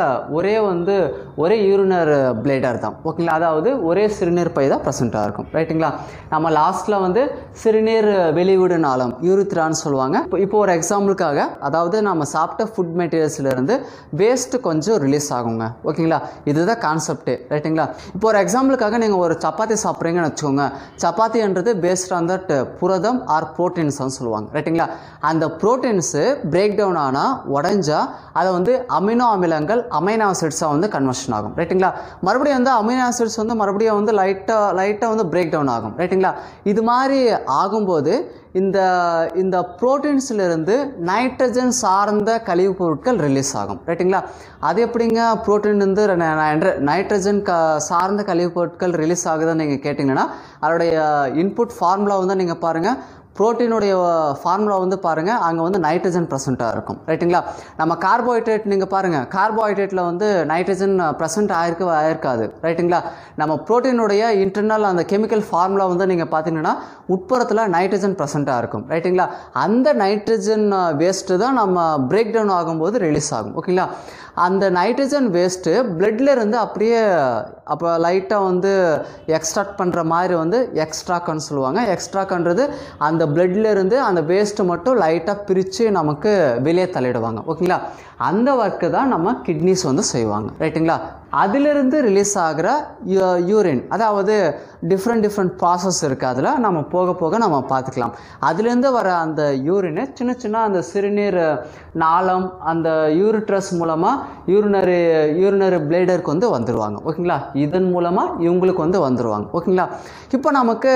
ஒரே யூரினர் பிளேடர் தான், ஓகேங்களா. அதாவது ஒரே சிறுநீர் பை தான் ப்ரெசென்ட்டாக இருக்கும், ரைட்டுங்களா. நம்ம லாஸ்ட்டில் வந்து சிறுநீர் வெளிவிடு நாளம் யூரித்ரான்னு சொல்லுவாங்க. இப்போ ஒரு எக்ஸாம்பிளுக்காக, அதாவது நம்ம சாப்பிட்ட ஃபுட் மெட்டீரியல்ஸ்லேருந்து வேஸ்ட்டு கொஞ்சம் ரிலீஸ் ஆகுங்க, ஓகேங்களா. இதுதான் கான்செப்டே, ரைட்டுங்களா. இப்போ ஒரு எக்ஸாம்பிளுக்காக நீங்கள் ஒரு சப்பாத்தி சாப்பிட்றீங்கன்னு வச்சுக்கோங்க. சப்பாத்தின்றது பேஸ்ட் ஆன் புரதம் ஆர் புரோட்டீன்ஸ் சொல்லுவாங்க, ரைட்டுங்களா. அந்த புரோட்டீன்ஸு பிரேக் டவுன் ஆனால் உடைஞ்சா அதை வந்து அமினோ அமிலங்கள் அமைனோ ஆசிட்ஸாக வந்து கன்வர்ஷன் ஆகும், ரைட்டுங்களா. மறுபடியும் வந்து அமினோ ஆசிட்ஸ் வந்து மறுபடியும் வந்து லைட்டாக வந்து பிரேக் டவுன் ஆகும், ரைட்டுங்களா. இது மாதிரி ஆகும்போது இந்த புரோட்டீன்ஸிலிருந்து நைட்ரஜன் சார்ந்த கழிவுப் பொருட்கள் ரிலீஸ் ஆகும், ரைட்டுங்களா. அது எப்படிங்க புரோட்டீன் வந்து நைட்ரஜன் சார்ந்த கழிவுப் பொருட்கள் ரிலீஸ் ஆகுதுன்னு நீங்கள் கேட்டிங்கன்னா அதோடைய இன்புட் ஃபார்முலா வந்து நீங்கள் பாருங்கள். புரோட்டீனுடைய ஃபார்முலா வந்து பாருங்கள், அங்கே வந்து நைட்ரஜன் ப்ரெசண்ட்டாக இருக்கும். ரைட்டுங்களா? நம்ம கார்போஹைட்ரேட் நீங்கள் பாருங்கள், கார்போஹைட்ரேட்டில் வந்து நைட்ரஜன் ப்ரெசண்ட் ஆயிருக்காது. ரைட்டுங்களா? நம்ம புரோட்டீனுடைய இன்டர்னல் அந்த கெமிக்கல் ஃபார்முலா வந்து நீங்கள் பார்த்தீங்கன்னா உட்புறத்தில் நைட்ரஜன் ப்ரெசண்ட்டாக இருக்கும். ரைட்டுங்களா? அந்த நைட்ரஜன் வேஸ்ட்டு தான் நம்ம பிரேக் டவுன் ஆகும்போது ரிலீஸ் ஆகும். ஓகேங்களா? அந்த நைட்ரஜன் வேஸ்ட்டு பிளட்ல இருந்து அப்படியே அப்போ லைட்டாக வந்து எக்ஸ்ட்ராக்ட் பண்ணுற மாதிரி வந்து எக்ஸ்ட்ராக்ட்னு சொல்லுவாங்க. எக்ஸ்ட்ராக்ட்ன்றது அந்த பிளட்ல இருந்து அந்த வேஸ்ட்டு மட்டும் லைட்டாக பிரித்து நமக்கு வெளியே தள்ளிடுவாங்க. ஓகேங்களா? அந்த ஒர்க்கு தான் நம்ம கிட்னிஸ் வந்து செய்வாங்க. ரைட்டுங்களா? அதிலிருந்து ரிலீஸ் ஆகிற யூரின், அதாவது டிஃப்ரெண்ட் ப்ராசஸ் இருக்குது. அதில் நம்ம போக போக நம்ம பார்த்துக்கலாம். அதுலேருந்து வர அந்த யூரினை சின்ன சின்ன அந்த சிறுநீர் நாளம் அந்த யூரிட்ரஸ் மூலமாக யூரினரி பிளேடருக்கு வந்து வந்துடுவாங்க. ஓகேங்களா? இதன் மூலமாக இவங்களுக்கு வந்து வந்துடுவாங்க. ஓகேங்களா? இப்போ நமக்கு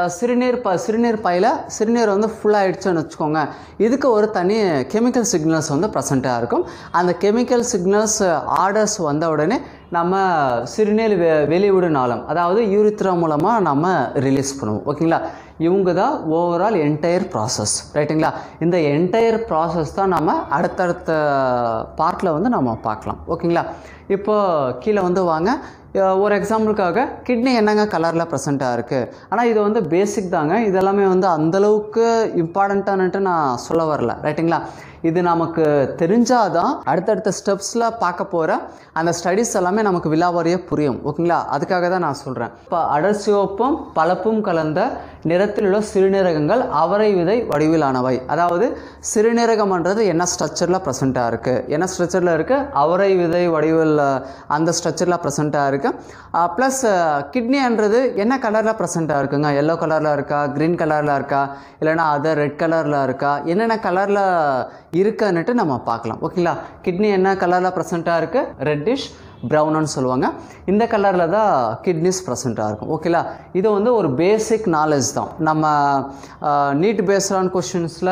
சிறுநீர் பையில் சிறுநீர் வந்து ஃபுல்லாகிடுச்சுன்னு வச்சுக்கோங்க. இதுக்கு ஒரு தனி கெமிக்கல் சிக்னல்ஸ் வந்து ப்ரெசண்ட்டாக இருக்கும். அந்த கெமிக்கல் சிக்னல்ஸ் ஆர்டர்ஸ் வந்த உடனே நம்ம சிறுநீர் வெளிவிடு நாளம், அதாவது யூரித்ரா மூலமாக நம்ம ரிலீஸ் பண்ணுவோம். ஓகேங்களா? இவங்க தான் ஓவரால் என்டையர் ப்ராசஸ். ரைட்டுங்களா? இந்த என்டையர் ப்ராசஸ் தான் நம்ம அடுத்தடுத்த பார்ட்டில் வந்து நம்ம பார்க்கலாம். ஓகேங்களா? இப்போ கீழே வந்து வாங்க. ஒரு எக்ஸாம்பிளுக்காக கிட்னி என்னங்க கலரில் ப்ரெசண்ட்டாக இருக்குது. ஆனால் இது வந்து பேசிக் தாங்க. இதெல்லாமே வந்து அந்தளவுக்கு இம்பார்ட்டண்ட்டானுட்டு நான் சொல்ல வரல. ரைட்டுங்களா? இது நமக்கு தெரிஞ்சாதான் அடுத்தடுத்த ஸ்டெப்ஸில் பார்க்க போகிற அந்த ஸ்டடீஸ் எல்லாமே நமக்கு விலாவாரியாக புரியும். ஓகேங்களா? அதுக்காக தான் நான் சொல்கிறேன். இப்போ அடர் சிவப்பும் பலப்பும் கலந்த நிறத்தில் உள்ள சிறுநீரகங்கள் அவரை விதை வடிவிலானவை. அதாவது சிறுநீரகம்ன்றது என்ன ஸ்ட்ரக்சரில் ப்ரெசண்ட்டாக இருக்குது, என்ன ஸ்ட்ரக்சரில் இருக்குது, அவரை விதை வடிவில் அந்த ஸ்ட்ரக்சரில் ப்ரெசண்ட்டாக இருக்குது. ப்ளஸ் கிட்னின்றது என்ன கலரில் ப்ரெசண்ட்டாக இருக்குங்க? எல்லோ கலரில் இருக்கா, க்ரீன் கலரில் இருக்கா, இல்லைனா அதர் ரெட் கலரில் இருக்கா, என்னென்ன கலரில் இருக்குன்னுட்டு நம்ம பார்க்கலாம். ஓகேங்களா? கிட்னி என்ன கலரில் ப்ரெசண்ட்டாக இருக்குது? ரெட்டிஷ் ப்ரௌன்னு சொல்லுவாங்க. இந்த கலரில் தான் கிட்னிஸ் ப்ரெசண்ட்டாக இருக்கும். ஓகேங்களா? இது வந்து ஒரு பேசிக் நாலேஜ் தான். நம்ம நீட் பேஸ்டான கொஷின்ஸில்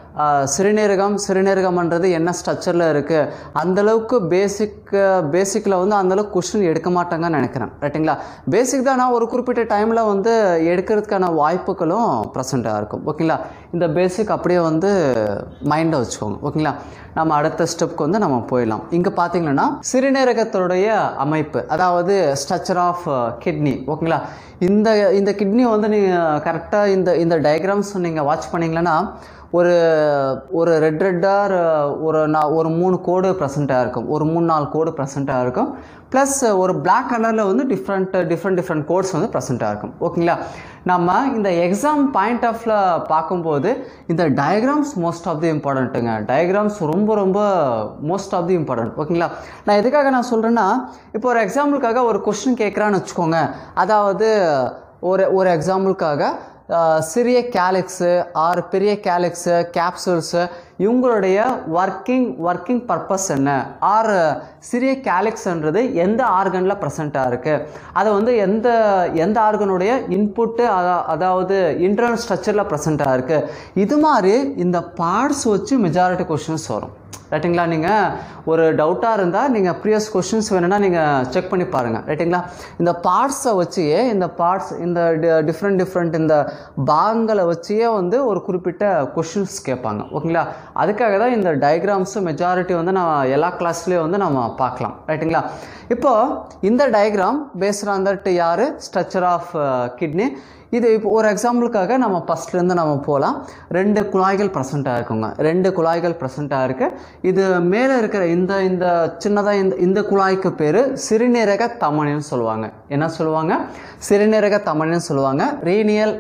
சிறுநீரகம்ன்றது என்ன ஸ்ட்ரக்சரில் இருக்குது அந்தளவுக்கு பேசிக்கில் வந்து அந்தளவுக்கு கொஷின் எடுக்க மாட்டாங்கன்னு நினைக்கிறேன். ரைட்டுங்களா? பேசிக் தான். நான் ஒரு குறிப்பிட்ட டைமில் வந்து எடுக்கிறதுக்கான வாய்ப்புகளும் ப்ரெசண்ட்டாக இருக்கும். ஓகேங்களா? இந்த பேசிக் அப்படியே வந்து மைண்டை வச்சுக்கோங்க. ஓகேங்களா? நம்ம அடுத்த ஸ்டெப்க்கு வந்து நம்ம போயிடலாம். இங்கே பார்த்தீங்கன்னா சிறுநீரகத்தோடைய அமைப்பு, அதாவது ஸ்ட்ரக்சர் ஆஃப் கிட்னி. ஓகேங்களா? இந்த கிட்னி வந்து நீங்கள் கரெக்டாக இந்த டயக்ராம்ஸ் நீங்கள் வாட்ச் பண்ணிங்களன்னா ஒரு ரெட்டாக ஒரு 3 கோடு ப்ரெசண்ட்டாக இருக்கும், ஒரு 3-4 கோடு ப்ரெசண்ட்டாக இருக்கும். ப்ளஸ் ஒரு பிளாக் கலரில் வந்து டிஃப்ரெண்ட் கோட்ஸ் வந்து ப்ரெசண்ட்டாக இருக்கும். ஓகேங்களா? நம்ம இந்த எக்ஸாம் பாயிண்ட் ஆஃப்ல பார்க்கும்போது இந்த டயக்ராம்ஸ் மோஸ்ட் ஆஃப் தி இம்பார்ட்டண்ட்டுங்க. டயக்ராம்ஸ் ரொம்ப மோஸ்ட் ஆஃப் தி இம்பார்ட்டன்ட். ஓகேங்களா? நான் எதுக்காக நான் சொல்கிறேன்னா, இப்போ ஒரு எக்ஸாம்பிளுக்காக ஒரு கொஸ்டின் கேட்குறான்னு வச்சுக்கோங்க. அதாவது ஒரு எக்ஸாம்பிளுக்காக சிறிய கேலக்ஸு ஆர் பெரிய கேலக்ஸு கேப்சூல்ஸு இவங்களுடைய ஒர்க்கிங் பர்பஸ் என்ன, ஆர் சிறிய கேலக்ஸ்ன்றது எந்த ஆர்கனில் ப்ரெசண்ட்டாக இருக்குது, அதை வந்து எந்த ஆர்கனுடைய இன்புட்டு அதாவது இன்டர்னல் ஸ்ட்ரக்சரில் ப்ரெசண்ட்டாக இருக்குது. இது மாதிரி இந்த பார்ட்ஸ் வச்சு மெஜாரிட்டி கொஷின்ஸ் வரும். ரைட்டுங்களா? நீங்கள் ஒரு டவுட்டாக இருந்தால் நீங்கள் ப்ரீவியஸ் கொஷின்ஸ் வேணும்னா நீங்கள் செக் பண்ணி பாருங்கள். ரைட்டுங்களா? இந்த பார்ட்ஸை வச்சியே இந்த டிஃப்ரெண்ட் இந்த பாகங்களை வச்சியே வந்து ஒரு குறிப்பிட்ட கொஷின்ஸ் கேட்பாங்க. ஓகேங்களா? அதுக்காக தான் இந்த டயக்ராம்ஸு மெஜாரிட்டி வந்து நான் எல்லா கிளாஸ்லேயும் வந்து நம்ம பார்க்கலாம். ரைட்டுங்களா? இப்போது இந்த diagram based on that your structure of kidney. இது இப்போ ஒரு எக்ஸாம்பிளுக்காக நம்ம ஃபஸ்ட்லேருந்து நம்ம போகலாம். 2 குழாய்கள் ப்ரெசண்ட்டாக இருக்குங்க. 2 குழாய்கள் ப்ரெசண்ட்டாக இருக்குது. இது மேலே இருக்கிற இந்த சின்னதாக இந்த குழாய்க்கு பேர் சிறுநீரக தமனின்னு சொல்லுவாங்க. என்ன சொல்லுவாங்க? சிறுநீரக தமனின்னு சொல்லுவாங்க. ரீனியல்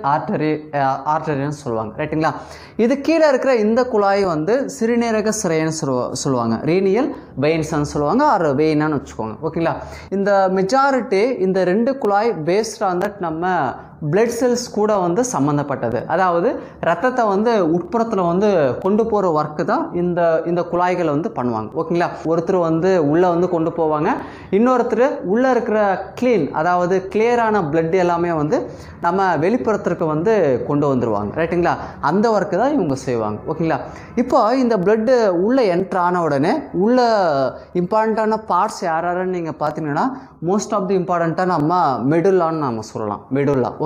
ஆர்டரின்னு சொல்லுவாங்க. ரைட்டுங்களா? இது கீழே இருக்கிற இந்த குழாய் வந்து சிறுநீரக சிரைன்னு சொல்லுவாங்க. ரீனியல் வெயின்ஸ்ன்னு சொல்லுவாங்க, ஆர் வெயினான்னு வச்சுக்கோங்க. ஓகேங்களா? இந்த மெஜாரிட்டி இந்த 2 குழாய் பேஸ்ட் ஆன் தட் நம்ம பிளட் செல்ஸ் கூட வந்து சம்மந்தப்பட்டது. அதாவது ரத்தத்தை வந்து உட்புறத்தில் வந்து கொண்டு போகிற ஒர்க்கு தான் இந்த குழாய்களை வந்து பண்ணுவாங்க. ஓகேங்களா? ஒருத்தர் வந்து உள்ளே வந்து கொண்டு போவாங்க, இன்னொருத்தர் உள்ளே இருக்கிற அதாவது கிளியரான பிளட் எல்லாமே வந்து நம்ம வெளிப்புறத்திற்கு வந்து கொண்டு வந்துடுவாங்க. ரைட்டுங்களா? அந்த ஒர்க்கு தான் இவங்க செய்வாங்க. ஓகேங்களா? இப்போ இந்த பிளட்டு உள்ளே என்ட்ரு ஆன உடனே உள்ள இம்பார்ட்டண்ட்டான பார்ட்ஸ் யாராருன்னு நீங்கள் பார்த்தீங்கன்னா மோஸ்ட் ஆஃப் தி இம்பார்ட்டண்ட்டாக நம்ம மெடுல்லான்னு நம்ம சொல்லலாம். மெடுல்லா.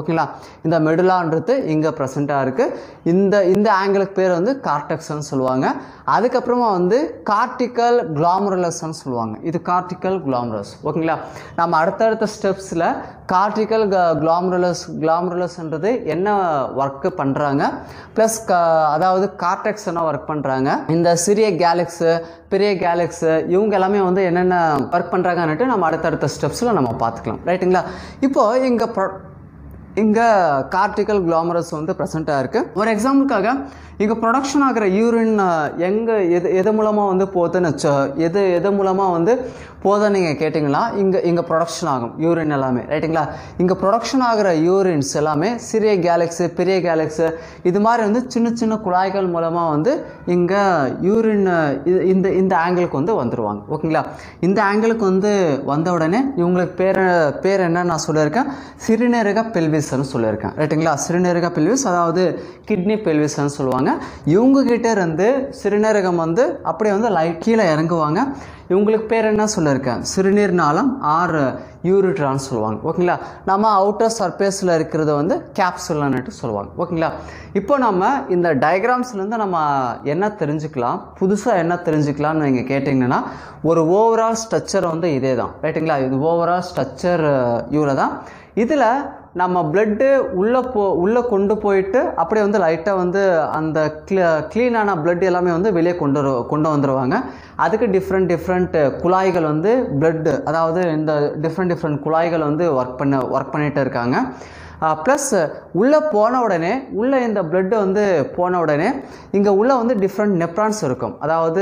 ஓகேங்களா. இந்த மெடுலான்றது இங்கே ப்ரெசென்ட்டாக இருக்குது. இந்த ஆங்கிளுக்கு பேர் வந்து கார்டெக்ஸ்ன்னு சொல்லுவாங்க. அதுக்கப்புறமா வந்து கார்டிக்கல் குளாமருலஸ்ன்னு சொல்லுவாங்க. இது கார்டிக்கல் குளாமருலஸ். ஓகேங்களா. நம்ம அடுத்தடுத்த ஸ்டெப்ஸில் கார்டிக்கல் குளாமருலஸ்ன்றது என்ன ஒர்க்கு பண்ணுறாங்க, ப்ளஸ் அதாவது கார்டெக்ஸ் என்ன ஒர்க் பண்ணுறாங்க, இந்த சிறிய கேலக்ஸு பெரிய கேலக்ஸு இவங்க எல்லாமே வந்து என்னென்ன ஒர்க் பண்ணுறாங்கன்னுட்டு நம்ம அடுத்தடுத்த ஸ்டெப்ஸில் நம்ம பார்த்துக்கலாம். ரைட்டுங்களா. இப்போது இங்கே கார்டிக்கல் குளாமரஸ் வந்து ப்ரெசென்ட்டாக இருக்குது. ஒரு எக்ஸாம்பிளுக்காக இங்கே ப்ரொடக்ஷன் ஆகிற யூரின் எங்கே எது மூலமாக வந்து போகுதுன்னு எது மூலமாக வந்து போதுன்னு நீங்கள் கேட்டிங்கன்னா இங்கே ப்ரொடக்ஷன் ஆகும் யூரின் எல்லாமே. ரைட்டுங்களா. இங்கே ப்ரொடக்ஷன் ஆகிற யூரின்ஸ் எல்லாமே சிறிய கேலக்ஸு பெரிய கேலக்ஸு இது மாதிரி வந்து சின்ன சின்ன குழாய்கள் மூலமாக வந்து இங்கே யூரின் இந்த ஆங்கிளுக்கு வந்து வந்துடுவாங்க. ஓகேங்களா. இந்த ஆங்கிளுக்கு வந்து வந்த உடனே இவங்களுக்கு பேர் என்ன நான் சொல்லியிருக்கேன், சிறுநீரக பெல்விஸ்ன்னு சொல்லியிருக்கேன். ரைட்டுங்களா. சிறுநீரக பெல்விஸ் அதாவது கிட்னி பெல்விஸ்ன்னு சொல்லுவாங்க. இவங்க கிட்ட இருந்து சிறுநீரகம் வந்து அப்படியே வந்து கீழே இறங்குவாங்க. இவங்களுக்கு பேர் என்ன சொல்லியிருக்கேன், சிறுநீர் நாளம் ஆர் யூரிட்ரான்னு சொல்லுவாங்க. ஓகேங்களா. நம்ம அவுட்டர் சர்ஃபேஸில் இருக்கிறத வந்து கேப்சுல்ன்னுட்டு சொல்லுவாங்க. ஓகேங்களா. இப்போ நம்ம இந்த டயக்ராம்ஸ்லேருந்து நம்ம என்ன தெரிஞ்சுக்கலாம், புதுசாக என்ன தெரிஞ்சுக்கலாம்னு நீங்கள் கேட்டிங்கன்னா ஒரு ஓவரால் ஸ்ட்ரக்சர் வந்து இதே தான். ரைட்டுங்களா. இது ஓவரால் ஸ்ட்ரக்சர் இவ்வளோ தான். இதில் நம்ம பிளட்டு உள்ளே கொண்டு போயிட்டு அப்படியே வந்து லைட்டாக வந்து அந்த க்ளீனான பிளட் எல்லாமே வந்து வெளியே கொண்டு வந்துடுவாங்க. அதுக்கு டிஃப்ரெண்ட் குழாய்கள் வந்து பிளட்டு அதாவது இந்த டிஃப்ரெண்ட் குழாய்கள் வந்து ஒர்க் பண்ணிகிட்டு இருக்காங்க. ப்ளஸ் உள்ளே போன உடனே உள்ளே இந்த பிளட்டு வந்து போன உடனே இங்கே உள்ளே வந்து டிஃப்ரெண்ட் நெப்ரான்ஸ் இருக்கும். அதாவது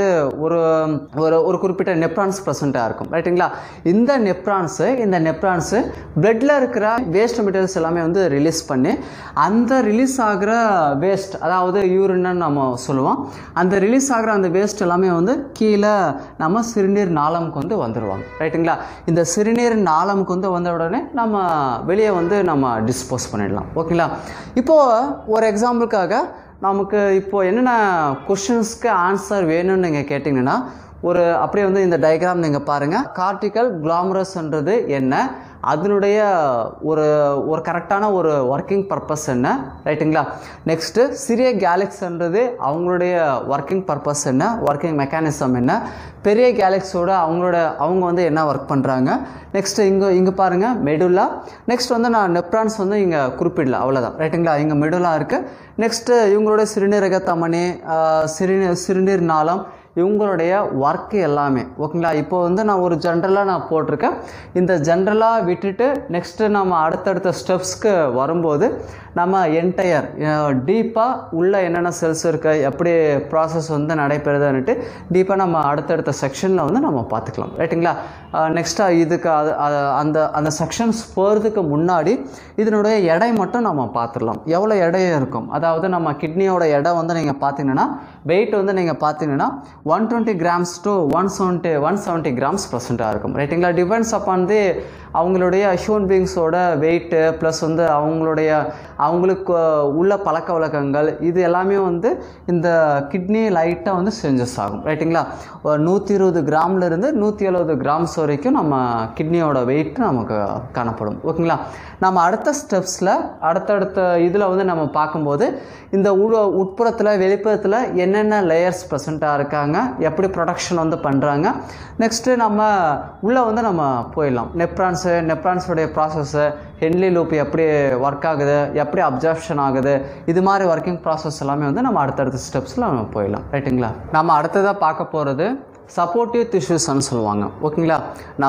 ஒரு குறிப்பிட்ட நெப்ரான்ஸ் ப்ரெசென்ட்டாக இருக்கும். ரைட்டுங்களா. இந்த நெப்ரான்ஸு பிளட்டில் இருக்கிற வேஸ்ட் மெட்டீரியல்ஸ் எல்லாமே வந்து ரிலீஸ் பண்ணி அந்த ரிலீஸ் ஆகிற வேஸ்ட் அதாவது யூரின்னு நம்ம சொல்லுவோம். அந்த ரிலீஸ் ஆகிற அந்த வேஸ்ட் எல்லாமே வந்து கீழே நம்ம சிறுநீர் நாளமுக்கு வந்து வந்துடுவாங்க. ரைட்டுங்களா. இந்த சிறுநீர் நாளமுக்கு வந்து வந்த உடனே நம்ம வெளியே வந்து நம்ம டிஸ்போஸ் பண்ணிடலாம். ஓகேங்களா. இப்போது ஒரு எக்ஸாம்பிளுக்காக நமக்கு இப்போது என்னென்ன கொஷின்ஸ்க்கு ஆன்சர் வேணும்னு நீங்கள் கேட்டிங்கன்னா அப்படியே வந்து இந்த டயக்ராம் நீங்கள் பாருங்கள். கார்டிக்கல் குளாமரஸ்ன்றது என்ன, அதனுடைய ஒரு கரெக்டான ஒரு ஒர்க்கிங் பர்பஸ் என்ன. ரைட்டுங்களா. நெக்ஸ்ட்டு சிறிய கேலக்ஸ்ன்றது அவங்களுடைய ஒர்க்கிங் பர்பஸ் என்ன, ஒர்க்கிங் மெக்கானிசம் என்ன, பெரிய கேலக்ஸோட அவங்க வந்து என்ன ஒர்க் பண்ணுறாங்க. நெக்ஸ்ட்டு இங்கே பாருங்கள் மெடுலா. நெக்ஸ்ட் வந்து நான் நெப்ரான்ஸ் வந்து இங்கே குறிப்பிடல, அவ்வளோதான். ரைட்டுங்களா. இங்கே மெடுலா இருக்குது. நெக்ஸ்ட்டு இவங்களுடைய சிறுநீரக தமனி, சிறுநீர் நாளம் இவங்களுடைய ஒர்க்கு எல்லாமே. ஓகேங்களா. இப்போ வந்து நான் ஒரு ஜென்ரலாக நான் போட்டிருக்கேன். இந்த ஜென்ரலாக விட்டுட்டு நெக்ஸ்ட்டு நம்ம அடுத்தடுத்த ஸ்டெப்ஸ்க்கு வரும்போது நம்ம என்டையர் டீப்பாக உள்ள என்னென்ன செல்ஸ் இருக்குது, எப்படி ப்ராசஸ் வந்து நடைபெறுதுன்னுட்டு டீப்பாக நம்ம அடுத்தடுத்த செக்ஷனில் வந்து நம்ம பார்த்துக்கலாம். ரைட்டுங்களா. நெக்ஸ்ட்டாக இதுக்கு அந்த செக்ஷன்ஸ் போகிறதுக்கு முன்னாடி இதனுடைய எடை மட்டும் நம்ம பார்த்துடலாம். எவ்வளோ எடை இருக்கும், அதாவது நம்ம கிட்னியோட எடை வந்து நீங்கள் பார்த்தீங்கன்னா வெயிட் வந்து நீங்கள் பார்த்தீங்கன்னா 120 grams to 170 grams ப்ரெசென்ட்டாக இருக்கும். ரைட்டுங்களா. டிபெண்ட்ஸ் அப்பான் தி அவங்களுடைய ஹியூமன் பீயிங்ஸோட வெயிட்டு ப்ளஸ் வந்து அவங்களுக்கு உள்ள பழக்க வழக்கங்கள் இது எல்லாமே வந்து இந்த கிட்னி லைட்டாக வந்து சேஞ்சஸ் ஆகும். ரைட்டுங்களா. 120 கிராம்லேருந்து 170 கிராம்ஸ் வரைக்கும் நம்ம கிட்னியோட வெயிட் நமக்கு காணப்படும். ஓகேங்களா. நம்ம அடுத்த ஸ்டெப்ஸில் அடுத்தடுத்த இதில் வந்து நம்ம பார்க்கும்போது இந்த உட்புறத்தில் வெளிப்புறத்தில் என்னென்ன லேயர்ஸ் ப்ரெசென்ட்டாக இருக்காங்க, எப்படி ப்ரொடக்ஷன் வந்து பண்ணுறாங்க. நெக்ஸ்ட்டு நம்ம உள்ளே வந்து நம்ம போயிடலாம். நெப்ரான்ஸோடைய ப்ராசஸ்ஸு, ஹென்லி லூப் எப்படி ஒர்க் ஆகுது, எப்படி அப்சர்ப்ஷன் ஆகுது, இது மாதிரி ஒர்க்கிங் ப்ராசஸ் எல்லாமே வந்து நம்ம அடுத்தடுத்த ஸ்டெப்ஸில் நம்ம போயிடலாம். ரைட்டுங்களா. நம்ம அடுத்ததாக பார்க்க போகிறது சப்போர்ட்டிவ் டிஷ்யூஸ்ன்னு சொல்லுவாங்க. ஓகேங்களா.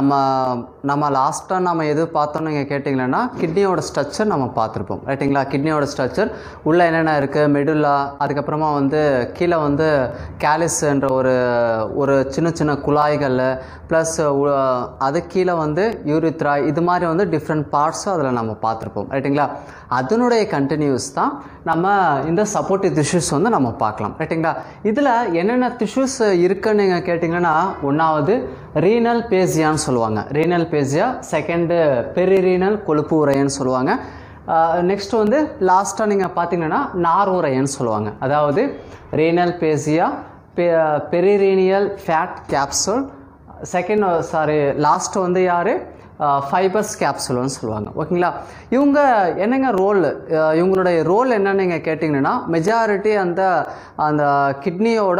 நம்ம லாஸ்ட்டாக நம்ம எது பார்த்தோன்னு நீங்கள் கேட்டிங்கன்னா கிட்னியோட ஸ்ட்ரக்சர் நம்ம பார்த்துருப்போம். ரைட்டுங்களா. கிட்னியோட ஸ்ட்ரக்சர் உள்ளே என்னென்ன இருக்குது, மெடுலா, அதுக்கப்புறமா வந்து கீழே வந்து கேலிஸ்ன்ற ஒரு சின்ன சின்ன குழாய்கள் ப்ளஸ் அது கீழே வந்து யூரித்ரா, இது மாதிரி வந்து டிஃப்ரெண்ட் பார்ட்ஸும் அதில் நம்ம பார்த்துருப்போம். ரைட்டுங்களா. அதனுடைய கண்டினியூஸ் தான் நம்ம இந்த சப்போர்ட்டிவ் டிஷ்யூஸ் வந்து நம்ம பார்க்கலாம். ரைட்டுங்களா. இதில் என்னென்ன டிஷ்யூஸ் இருக்குன்னு நீங்கள் கேட்டிங்கன்னா ஒன்றாவது ரீனல் பேசியான்னு சொல்லுவாங்க. ரீனல் பேசியா. செகண்டு பெரிரீனல் கொழுப்பு உரைன்னு சொல்லுவாங்க. நெக்ஸ்ட் வந்து லாஸ்ட்டாக நீங்கள் பார்த்தீங்கன்னா நார் உரைன்னு சொல்லுவாங்க. அதாவது renal fascia, perirenal fat capsule, last வந்து யார் ஃபைபர்ஸ் கேப்சூல்னு சொல்லுவாங்க. ஓகேங்களா? இவங்க என்னங்க ரோல், இவங்களுடைய ரோல் என்னன்னு நீங்கள் கேட்டிங்கன்னா மெஜாரிட்டி அந்த கிட்னியோட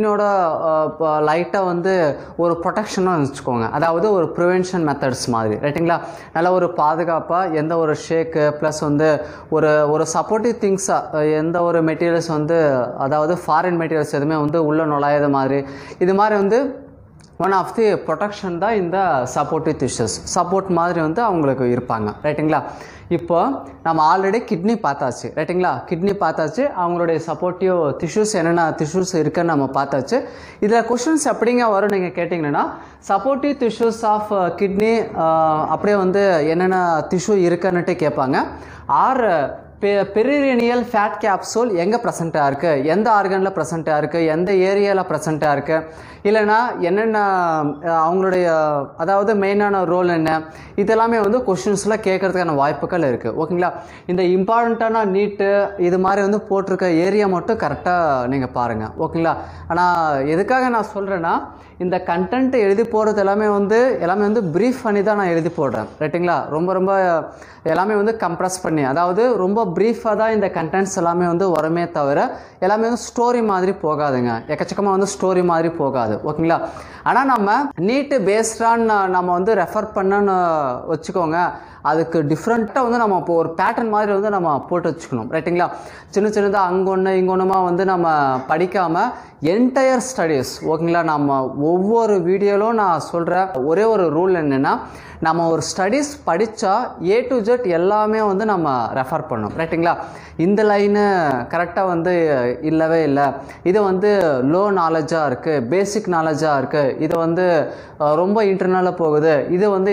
லைட்டாக வந்து ஒரு ப்ரொடெக்ஷனாக வச்சுக்கோங்க. அதாவது ஒரு ப்ரிவென்ஷன் மெத்தட்ஸ் மாதிரி, ரைட்டுங்களா? நல்ல ஒரு பாதுகாப்பாக எந்த ஒரு ஷேக்கு ப்ளஸ் வந்து ஒரு சப்போர்ட்டிவ் திங்ஸாக எந்த ஒரு மெட்டீரியல்ஸ் வந்து அதாவது ஃபாரின் மெட்டீரியல்ஸ் எதுவுமே வந்து உள்ளே நுழையாத மாதிரி இது மாதிரி வந்து ஒன் ஆஃப் தி ப்ரொடெக்ஷன் தான் இந்த சப்போர்ட்டிவ் டிஷ்யூஸ். சப்போர்ட் மாதிரி வந்து அவங்களுக்கு இருப்பாங்க, ரைட்டுங்களா? இப்போ நம்ம ஆல்ரெடி கிட்னி பார்த்தாச்சு, ரைட்டுங்களா? கிட்னி பார்த்தாச்சு, அவங்களுடைய சப்போர்ட்டிவ் டிஷ்யூஸ் என்னென்ன டிஷ்யூஸ் இருக்குன்னு நம்ம பார்த்தாச்சு. இதில் கொஷின்ஸ் எப்படிங்க வரும் நீங்கள் கேட்டிங்கன்னா, சப்போர்ட்டிவ் டிஷ்யூஸ் ஆஃப் கிட்னி அப்படியே வந்து என்னென்ன டிஷ்யூ இருக்குன்னுட்டு கேட்பாங்க. ஆர் பெரிரேனியல் ஃபேட் கேப்சூல் எங்கே ப்ரெசென்ட்டாக இருக்குது, எந்த ஆர்கனில் ப்ரெசென்ட்டாக இருக்குது, எந்த ஏரியாவில் ப்ரெசென்ட்டாக இருக்குது, இல்லைனா என்னென்ன அவங்களுடைய அதாவது மெயினான ரோல் என்ன, இதெல்லாமே வந்து கொஷின்ஸில் கேட்குறதுக்கான வாய்ப்புகள் இருக்குது. ஓகேங்களா? இந்த இம்பார்ட்டண்ட்டான நீட்டு இது மாதிரி வந்து போட்டிருக்க ஏரியா மட்டும் கரெக்டாக நீங்கள் பாருங்கள். ஓகேங்களா? ஆனால் எதுக்காக நான் சொல்கிறேன்னா, இந்த கண்டென்ட் எழுதி போடுறது எல்லாமே வந்து ப்ரீஃப் பண்ணி தான் நான் எழுதி போடுறேன், ரைட்டுங்களா? ரொம்ப எல்லாமே வந்து கம்ப்ரஸ் பண்ணி, அதாவது ரொம்ப ப்ரீஃபாக தான் இந்த கண்டென்ட்ஸ் எல்லாமே வந்து வருமே தவிர எல்லாமே வந்து ஸ்டோரி மாதிரி போகாதுங்க, எக்கச்சக்கமாக வந்து ஸ்டோரி மாதிரி போகாது. ஓகேங்களா? ஆனால் நம்ம நீட்டு பேஸ்டான்னு நம்ம வந்து ரெஃபர் பண்ணன்னு வச்சுக்கோங்க, அதுக்கு டிஃப்ரெண்ட்டாக வந்து நம்ம இப்போ ஒரு பேட்டர்ன் மாதிரி வந்து நம்ம போட்டு வச்சுக்கணும், ரைட்டுங்களா? சின்னதாக அங்கொன்று இங்கொன்றுமா வந்து நம்ம படிக்காமல் என்டையர் ஸ்டடீஸ், ஓகேங்களா? நம்ம ஒவ்வொரு வீடியோவிலும் நான் சொல்கிற ஒரே ஒரு ரூல் என்னென்னா, நம்ம ஒரு ஸ்டடீஸ் படித்தா A to Z எல்லாமே வந்து நம்ம ரெஃபர் பண்ணணும், ரைட்டுங்களா? இந்த லைனு கரெக்டாக வந்து இல்லவே இல்லை, இது வந்து லோ நாலேஜாக இருக்குது, பேசிக் நாலேஜாக இருக்குது, இது வந்து ரொம்ப இன்டர்னலாக போகுது, இது வந்து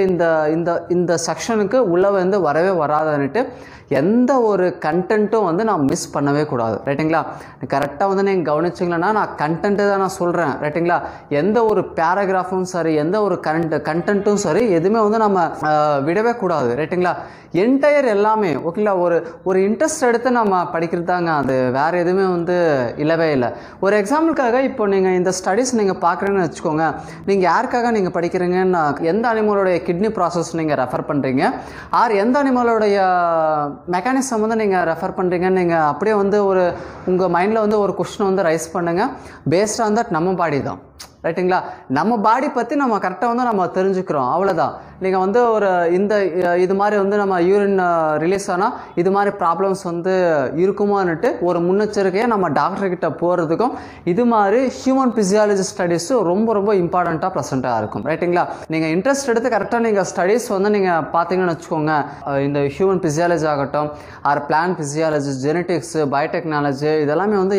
இந்த செக்ஷனுக்கு உள்ளே வந்து வரவே வராதுன்னுட்டு எந்த ஒரு கண்டென்ட்டும் வந்து நான் மிஸ் பண்ணவே கூடாது, ரைட்டுங்களா? கரெக்டாக வந்து நீங்கள் கவனிச்சிங்களன்னா நான் கண்டென்ட்டு தான் நான் சொல்கிறேன், ரைட்டுங்களா? எந்த ஒரு பேராகிராஃபும் சரி, எந்த ஒரு கண்டென்ட்டும் சரி, எதுவுமே வந்து நம்ம விடவே கூடாது, ரைட்டுங்களா? என்டையர் எல்லாமே, ஓகேங்களா? ஒரு இன்ட்ரெஸ்ட் எடுத்து நம்ம படிக்கிறது தாங்க, அது வேறு எதுவுமே வந்து இல்லவே இல்லை. ஒரு எக்ஸாம்பிளுக்காக இப்போ நீங்கள் இந்த ஸ்டடீஸ் நீங்கள் பார்க்குறீங்கன்னு வச்சுக்கோங்க, நீங்கள் யாருக்காக நீங்கள் படிக்கிறீங்கன்னு, எந்த அனிமலோடைய கிட்னி ப்ராசஸ் நீங்கள் ரெஃபர் பண்ணுறீங்க, ஆர் எந்த அனிமலோடைய மெக்கானிசம் வந்து நீங்கள் ரெஃபர் பண்ணுறீங்கன்னு நீங்கள் அப்படியே வந்து உங்கள் மைண்டில் வந்து ஒரு கொஸ்டின் வந்து ரைஸ் பண்ணுங்கள். பேஸ்ட் ஆன் தட் நம்ம பாடி தான், ரைட்டுங்களா? நம்ம பாடி பற்றி நம்ம கரெக்டாக வந்து நம்ம தெரிஞ்சுக்கிறோம், அவ்வளோதான். நீங்கள் வந்து இது மாதிரி வந்து நம்ம யூரின் ரிலீஸ் ஆனால் இது மாதிரி ப்ராப்ளம்ஸ் வந்து இருக்குமோன்னுட்டு ஒரு முன்னெச்சரிக்கையாக நம்ம டாக்டர்கிட்ட போகிறதுக்கும் இது மாதிரி ஹியூமன் ஃபிசியாலஜி ஸ்டடீஸும் ரொம்ப இம்பார்ட்டண்ட்டாக ப்ரெசென்ட்டாக இருக்கும், ரைட்டுங்களா? நீங்கள் இன்ட்ரெஸ்ட் எடுத்து கரெக்டாக நீங்கள் ஸ்டடீஸ் வந்து நீங்கள் பார்த்தீங்கன்னு வச்சுக்கோங்க, இந்த ஹியூமன் ஃபிசியாலஜி ஆகட்டும், or plant physiology, genetics, biotechnology, இதெல்லாமே வந்து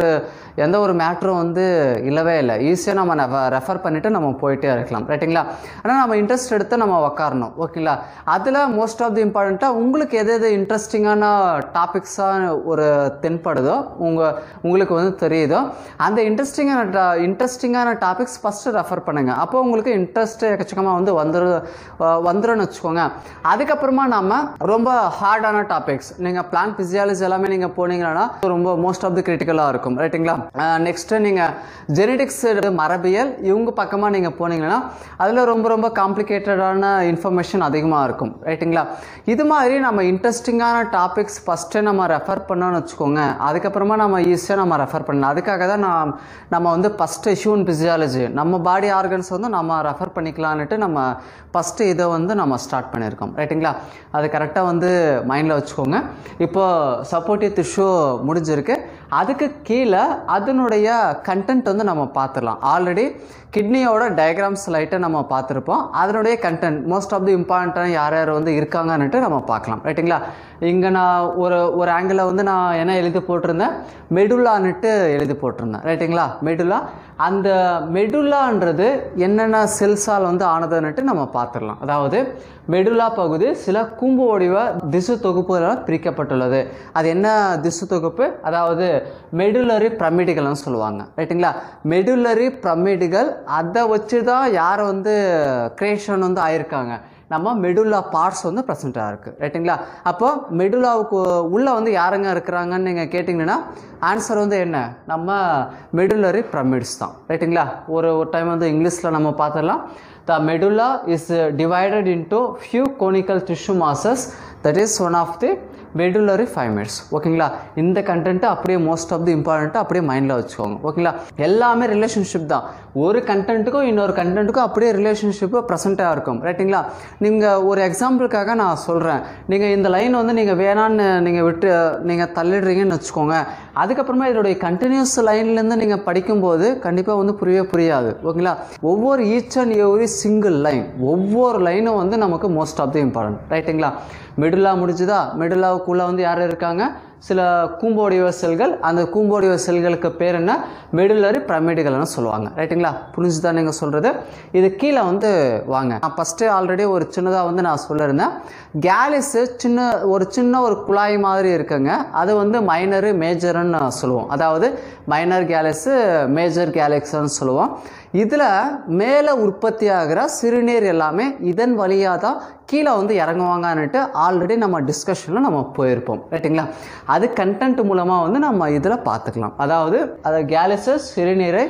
எந்த ஒரு மேட்ரும் வந்து இல்லவே இல்லை. ஈஸியாக நம்ம ரெஃபர் பண்ணிவிட்டு நம்ம போயிட்டே இருக்கலாம், ரைட்டுங்களா? ஆனால் நம்ம இன்ட்ரெஸ்ட் எடுத்து நம்ம உக்காரணும், ஓகேங்களா? அதில் மோஸ்ட் ஆஃப் தி இம்பார்ட்டண்ட்டாக உங்களுக்கு எது இன்ட்ரெஸ்டிங்கான டாபிக்ஸாக ஒரு தென்படுதோ, உங்களுக்கு வந்து தெரியுதோ, அந்த இன்ட்ரெஸ்டிங்கான டாபிக்ஸ் ஃபஸ்ட்டு ரெஃபர் பண்ணுங்கள். அப்போ உங்களுக்கு இன்ட்ரெஸ்ட் எக்கச்சக்கமாக வந்து வந்துருன்னு வச்சுக்கோங்க. அதுக்கப்புறமா நம்ம ரொம்ப ஹார்டான டாபிக்ஸ், நீங்கள் பிளான்ட் ஃபிசியாலஜி எல்லாமே நீங்கள் போனீங்கன்னா ரொம்ப மோஸ்ட் ஆஃப் தி கிரிட்டிக்கலாக இருக்கும், ரைட்டுங்களா? நெக்ஸ்ட்டு நீங்கள் ஜெனடிக்ஸ், மரபியல், இவங்க பக்கமாக நீங்கள் போனீங்கன்னா அதில் ரொம்ப காம்ப்ளிகேட்டடான இன்ஃபர்மேஷன் அதிகமாக இருக்கும், ரைட்டுங்களா? இது மாதிரி நம்ம இன்ட்ரெஸ்டிங்கான டாபிக்ஸ் ஃபஸ்ட்டு நம்ம ரெஃபர் பண்ணோன்னு வச்சுக்கோங்க, அதுக்கப்புறமா நம்ம ஈஸியாக நம்ம ரெஃபர் பண்ணலாம். அதுக்காக தான் நம்ம வந்து ஃபஸ்ட்டு ஹியூமன் ஃபிசியாலஜி, நம்ம பாடி ஆர்கன்ஸ் வந்து நம்ம ரெஃபர் பண்ணிக்கலான்னுட்டு நம்ம ஃபஸ்ட்டு இதை வந்து நம்ம ஸ்டார்ட் பண்ணியிருக்கோம், ரைட்டுங்களா? அது கரெக்டாக வந்து மைண்டில் வச்சுக்கோங்க. இப்போது சப்போர்ட்டிவ் டிஷ்யூ முடிஞ்சிருக்கு, அதுக்கு கீழே அதனுடைய கண்டென்ட் வந்து நம்ம பார்த்துடலாம். ஆல்ரெடி கிட்னியோட டயக்ராம்ஸ் லைட்டை நம்ம பார்த்துருப்போம், அதனுடைய கண்டென்ட் மோஸ்ட் ஆஃப் தி இம்பார்ட்டன்டான யார் வந்து இருக்காங்கன்னுட்டு நம்ம பார்க்கலாம், ரைட்டுங்களா? இங்கே நான் ஒரு ஆங்கிளில் வந்து நான் என்ன எழுதி போட்டிருந்தேன், மெடுலான்னுட்டு எழுதி போட்டிருந்தேன், ரைட்டுங்களா? மெடுலா, அந்த மெடுலான்றது என்னென்ன செல்ஸால் வந்து ஆனதுன்னுட்டு நம்ம பார்த்துடலாம். அதாவது மெடுலா பகுதி சில கூம்பு வடிவ திசு தொகுப்புகளால் பிரிக்கப்பட்டுள்ளது. அது என்ன திசு தொகுப்பு? அதாவது மெடுலரி பிரமிடுகள்னு சொல்லுவாங்க, ரைட்டுங்களா? மெடுலரி பிரமிடுகள், அதை வச்சு தான் யாரை வந்து கிரியேஷன் வந்து ஆயிருக்காங்க, நம்ம மெடுலா பார்ட்ஸ் வந்து ப்ரெசென்ட்டாக இருக்குது, ரைட்டுங்களா? அப்போது மெடுலாவுக்கு உள்ளே வந்து யாருங்க இருக்கிறாங்கன்னு நீங்கள் கேட்டிங்கன்னா ஆன்சர் வந்து என்ன, நம்ம மெடுலரி பிரமிட்ஸ் தான், ரைட்டுங்களா? ஒரு டைம் வந்து இங்கிலீஷில் நம்ம பார்த்துடலாம். the medulla is divided into few conical tissue masses, that is one of the medullary filaments. ஓகேங்களா, இந்த கண்டென்ட் அப்படியே மோஸ்ட் ஆஃப் தி இம்பார்ட்டன்ட் அப்படியே மைண்டில் வச்சுக்கோங்க. ஓகேங்களா, எல்லாமே ரிலேஷன்ஷிப் தான். ஒரு கண்டென்ட்டுக்கும் இன்னொரு கண்டென்ட்டுக்கும் அப்படியே ரிலேஷன்ஷிப்பு ப்ரெசென்ட்டாக இருக்கும். ரைட்டுங்களா, நீங்கள் ஒரு எக்ஸாம்பிளுக்காக நான் சொல்கிறேன். நீங்கள் இந்த லைன் வந்து நீங்கள் வேணான்னு நீங்கள் விட்டு நீங்கள் தள்ளிடுறீங்கன்னு வச்சுக்கோங்க. அதுக்கப்புறமா இதோடைய கண்டினியூஸ் லைன்லேருந்து நீங்கள் படிக்கும்போது கண்டிப்பாக வந்து புரியாது. ஓகேங்களா, ஒவ்வொரு each and every single line, ஒவ்வொரு லைனும் வந்து நமக்கு மோஸ்ட் ஆஃப் தி இம்பார்ட்டன்ட். ரைட்டுங்களா, மெடுலா முடிஞ்சுதா? மெடுலாவுக்குள்ளே வந்து யார் இருக்காங்க? சில கூம்போடிவ செல்கள். அந்த கூம்போடிவ செல்களுக்கு பேர் என்ன? மெடுலரி பிரமிடுகள்னு சொல்லுவாங்க. ரைட்டுங்களா, புரிஞ்சுதான் நீங்கள் சொல்கிறது? இது கீழே வந்து வாங்க. நான் ஃபஸ்ட்டு ஆல்ரெடி ஒரு சின்னதாக வந்து நான் சொல்லியிருந்தேன். கேலிஸு சின்ன ஒரு குழாய் மாதிரி இருக்குங்க. அது வந்து மைனரு மேஜர்னு சொல்லுவோம். அதாவது மைனர் கேலக்ஸு மேஜர் கேலக்ஸ்ன்னு சொல்லுவோம். இதில் மேலே உற்பத்தி ஆகிற சிறுநீர் எல்லாமே இதன் வழியாக தான் கீழே வந்து இறங்குவாங்கன்னுட்டு ஆல்ரெடி நம்ம டிஸ்கஷனில் நம்ம போயிருப்போம். ரைட்டுங்களா, அது கண்டென்ட் மூலமாக வந்து நம்ம இதில் பார்த்துக்கலாம். அதாவது கேலக்ஸஸ் சிறுநீரை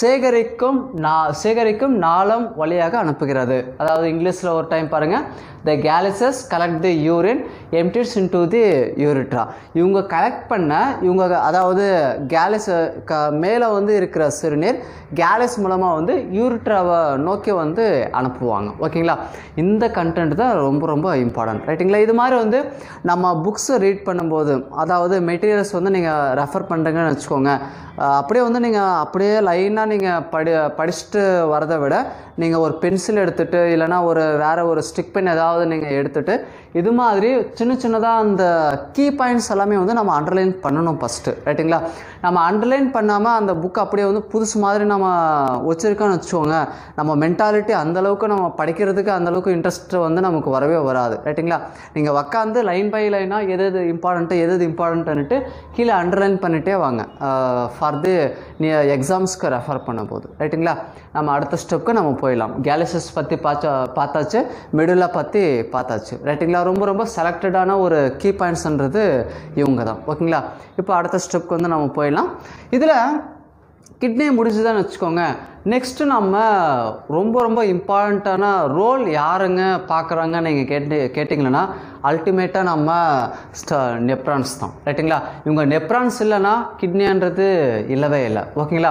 சேகரிக்கும் நாளம் வழியாக அனுப்புகிறது. அதாவது இங்கிலீஷில் ஒரு டைம் பாருங்கள். The gases collect the urine, empties into the urethra. இவங்க கலெக்ட் பண்ண அதாவது கேலஸ் மேலே வந்து இருக்கிற சிறுநீர் கேலஸ் மூலமாக வந்து யூரிட்ராவை நோக்கி வந்து அனுப்புவாங்க. ஓகேங்களா, இந்த கண்டென்ட் தான் ரொம்ப இம்பார்ட்டன்ட். ரைட்டுங்களா, இது மாதிரி வந்து நம்ம புக்ஸை ரீட் பண்ணும்போது, அதாவது மெட்டீரியல்ஸ் வந்து நீங்கள் ரெஃபர் பண்ணுறீங்கன்னு வச்சுக்கோங்க. அப்படியே வந்து நீங்கள் அப்படியே லைனாக நீங்கள் படிச்சுட்டு வரதை விட நீங்கள் ஒரு பென்சில் எடுத்துகிட்டு இல்லைனா வேறு ஒரு ஸ்டிக் பென் ஏதாவது நீங்கள் எடுத்துகிட்டு இது மாதிரி சின்னதாக அந்த கீ பாயிண்ட்ஸ் எல்லாமே வந்து நம்ம அண்டர்லைன் பண்ணணும் ஃபஸ்ட்டு. ரைட்டுங்களா, நம்ம அண்டர்லைன் பண்ணாமல் அந்த புக் அப்படியே வந்து புதுசு மாதிரி நம்ம வச்சுருக்கோன்னு வச்சுக்கோங்க, நம்ம மென்டாலிட்டி அந்தளவுக்கு நம்ம படிக்கிறதுக்கு அந்தளவுக்கு இன்ட்ரெஸ்ட் வந்து நமக்கு வரவே வராது. ரைட்டுங்களா, நீங்கள் உட்காந்து லைன் பை லைனாக எது இம்பார்ட்டன்ட்டுன்னுட்டு கீழே அண்டர்லைன் பண்ணிகிட்டே வாங்க ஃபார் தி எக்ஸாம்ஸ்க்கு ரெஃபர் பண்ணும் போது. ரைட்டுங்களா, நம்ம அடுத்த ஸ்டெப்புக்கு நம்ம போயிடலாம். கேலக்ஸஸ் பற்றி பார்த்தாச்சு, மெடுலா பற்றி பார்த்தாச்சு. ரைட்டுங்களா, ரொம்ப செலக்டடான ஒரு கீ பாயிண்ட்ஸ்ன்றது இவங்க தான். ஓகேங்களா, இப்போ அடுத்த ஸ்டெப்புக்கு வந்து நம்ம போயிடலாம். இதில் கிட்னி முடிஞ்சுதான்னு வச்சுக்கோங்க. நெக்ஸ்ட்டு நம்ம ரொம்ப இம்பார்ட்டண்ட்டான ரோல் யாருங்க பார்க்குறாங்க நீங்கள் கேட்டிங்கன்னா அல்டிமேட்டாக நம்ம நெப்ரான்ஸ் தான். ரைட்டுங்களா, இவங்க நெப்ரான்ஸ் இல்லைன்னா கிட்னின்றது இல்லவே இல்லை. ஓகேங்களா,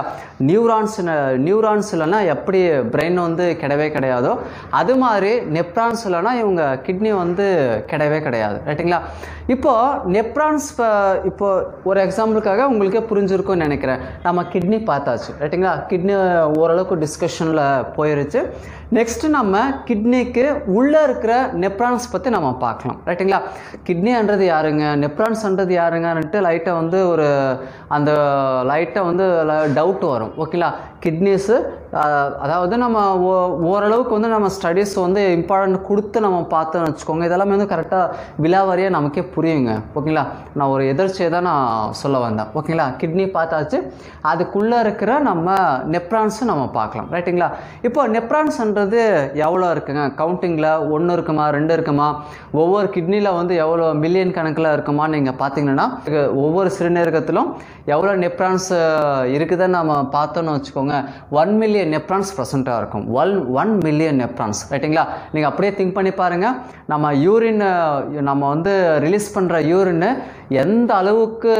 நியூரான்ஸ் இல்லைன்னா எப்படி பிரெயின் வந்து கிடையாதோ அது மாதிரி நெப்ரான்ஸ் இல்லைன்னா இவங்க கிட்னி வந்து கிடையாது. ரைட்டுங்களா, இப்போது நெப்ரான்ஸ் இப்போ ஒரு எக்ஸாம்பிளுக்காக உங்களுக்கே புரிஞ்சிருக்கும்னு நினைக்கிறேன். நம்ம கிட்னி பார்த்தாச்சு. ரைட்டுங்களா, கிட்னி ஓரளவுக்கு டிஸ்கஷனில் போயிருச்சு. நெக்ஸ்ட்டு நம்ம கிட்னிக்கு உள்ளே இருக்கிற நெப்ரான்ஸ் பற்றி நம்ம பார்க்கலாம். ரைட்டுங்களா, கிட்னின்றது யாருங்க, நெப்ரான்ஸ்ன்றது யாருங்கன்னுட்டு லைட்டாக வந்து அந்த லைட்டாக வந்து டவுட் வரும். ஓகேங்களா, கிட்னிஸு அதாவது நம்ம ஓரளவுக்கு வந்து நம்ம ஸ்டடீஸ் வந்து இம்பார்ட்டன்ட் கொடுத்து நம்ம பார்த்தோன்னு வச்சுக்கோங்க. இதெல்லாமே வந்து கரெக்டாக விலாவாரியாக நமக்கே புரியுங்க. ஓகேங்களா, நான் ஒரு எதிர்ச்சியை தான் நான் சொல்ல வந்தேன். ஓகேங்களா, கிட்னி பார்த்தாச்சு, அதுக்குள்ளே இருக்கிற நம்ம நெப்ரான்ஸும் நம்ம பார்க்கலாம். ரைட்டுங்களா, இப்போ நெப்ரான்ஸ்ன்றது எவ்வளோ இருக்குங்க? கவுண்டிங்கில் 1 இருக்குமா 2 இருக்குமா? ஒவ்வொரு கிட்னியில் வந்து எவ்வளோ மில்லியன் கணக்கில் இருக்குமான்னு நீங்கள் பார்த்தீங்கன்னா ஒவ்வொரு சிறுநீரகத்திலும் எவ்வளோ நெப்ரான்ஸ் இருக்குதுன்னு நம்ம பார்த்தோன்னு வச்சுக்கோங்க. 1 மில்லியன் நெப்ரான்ஸ் ப்ரெசென்ட்டாக இருக்கும். 1 மில்லியன் நெப்ரான்ஸ். ரைட்டுங்களா, நீங்கள் அப்படியே திங்க் பண்ணி பாருங்கள். நம்ம யூரின் நம்ம வந்து ரிலீஸ் பண்ணுற யூரின் எந்த அளவுக்கு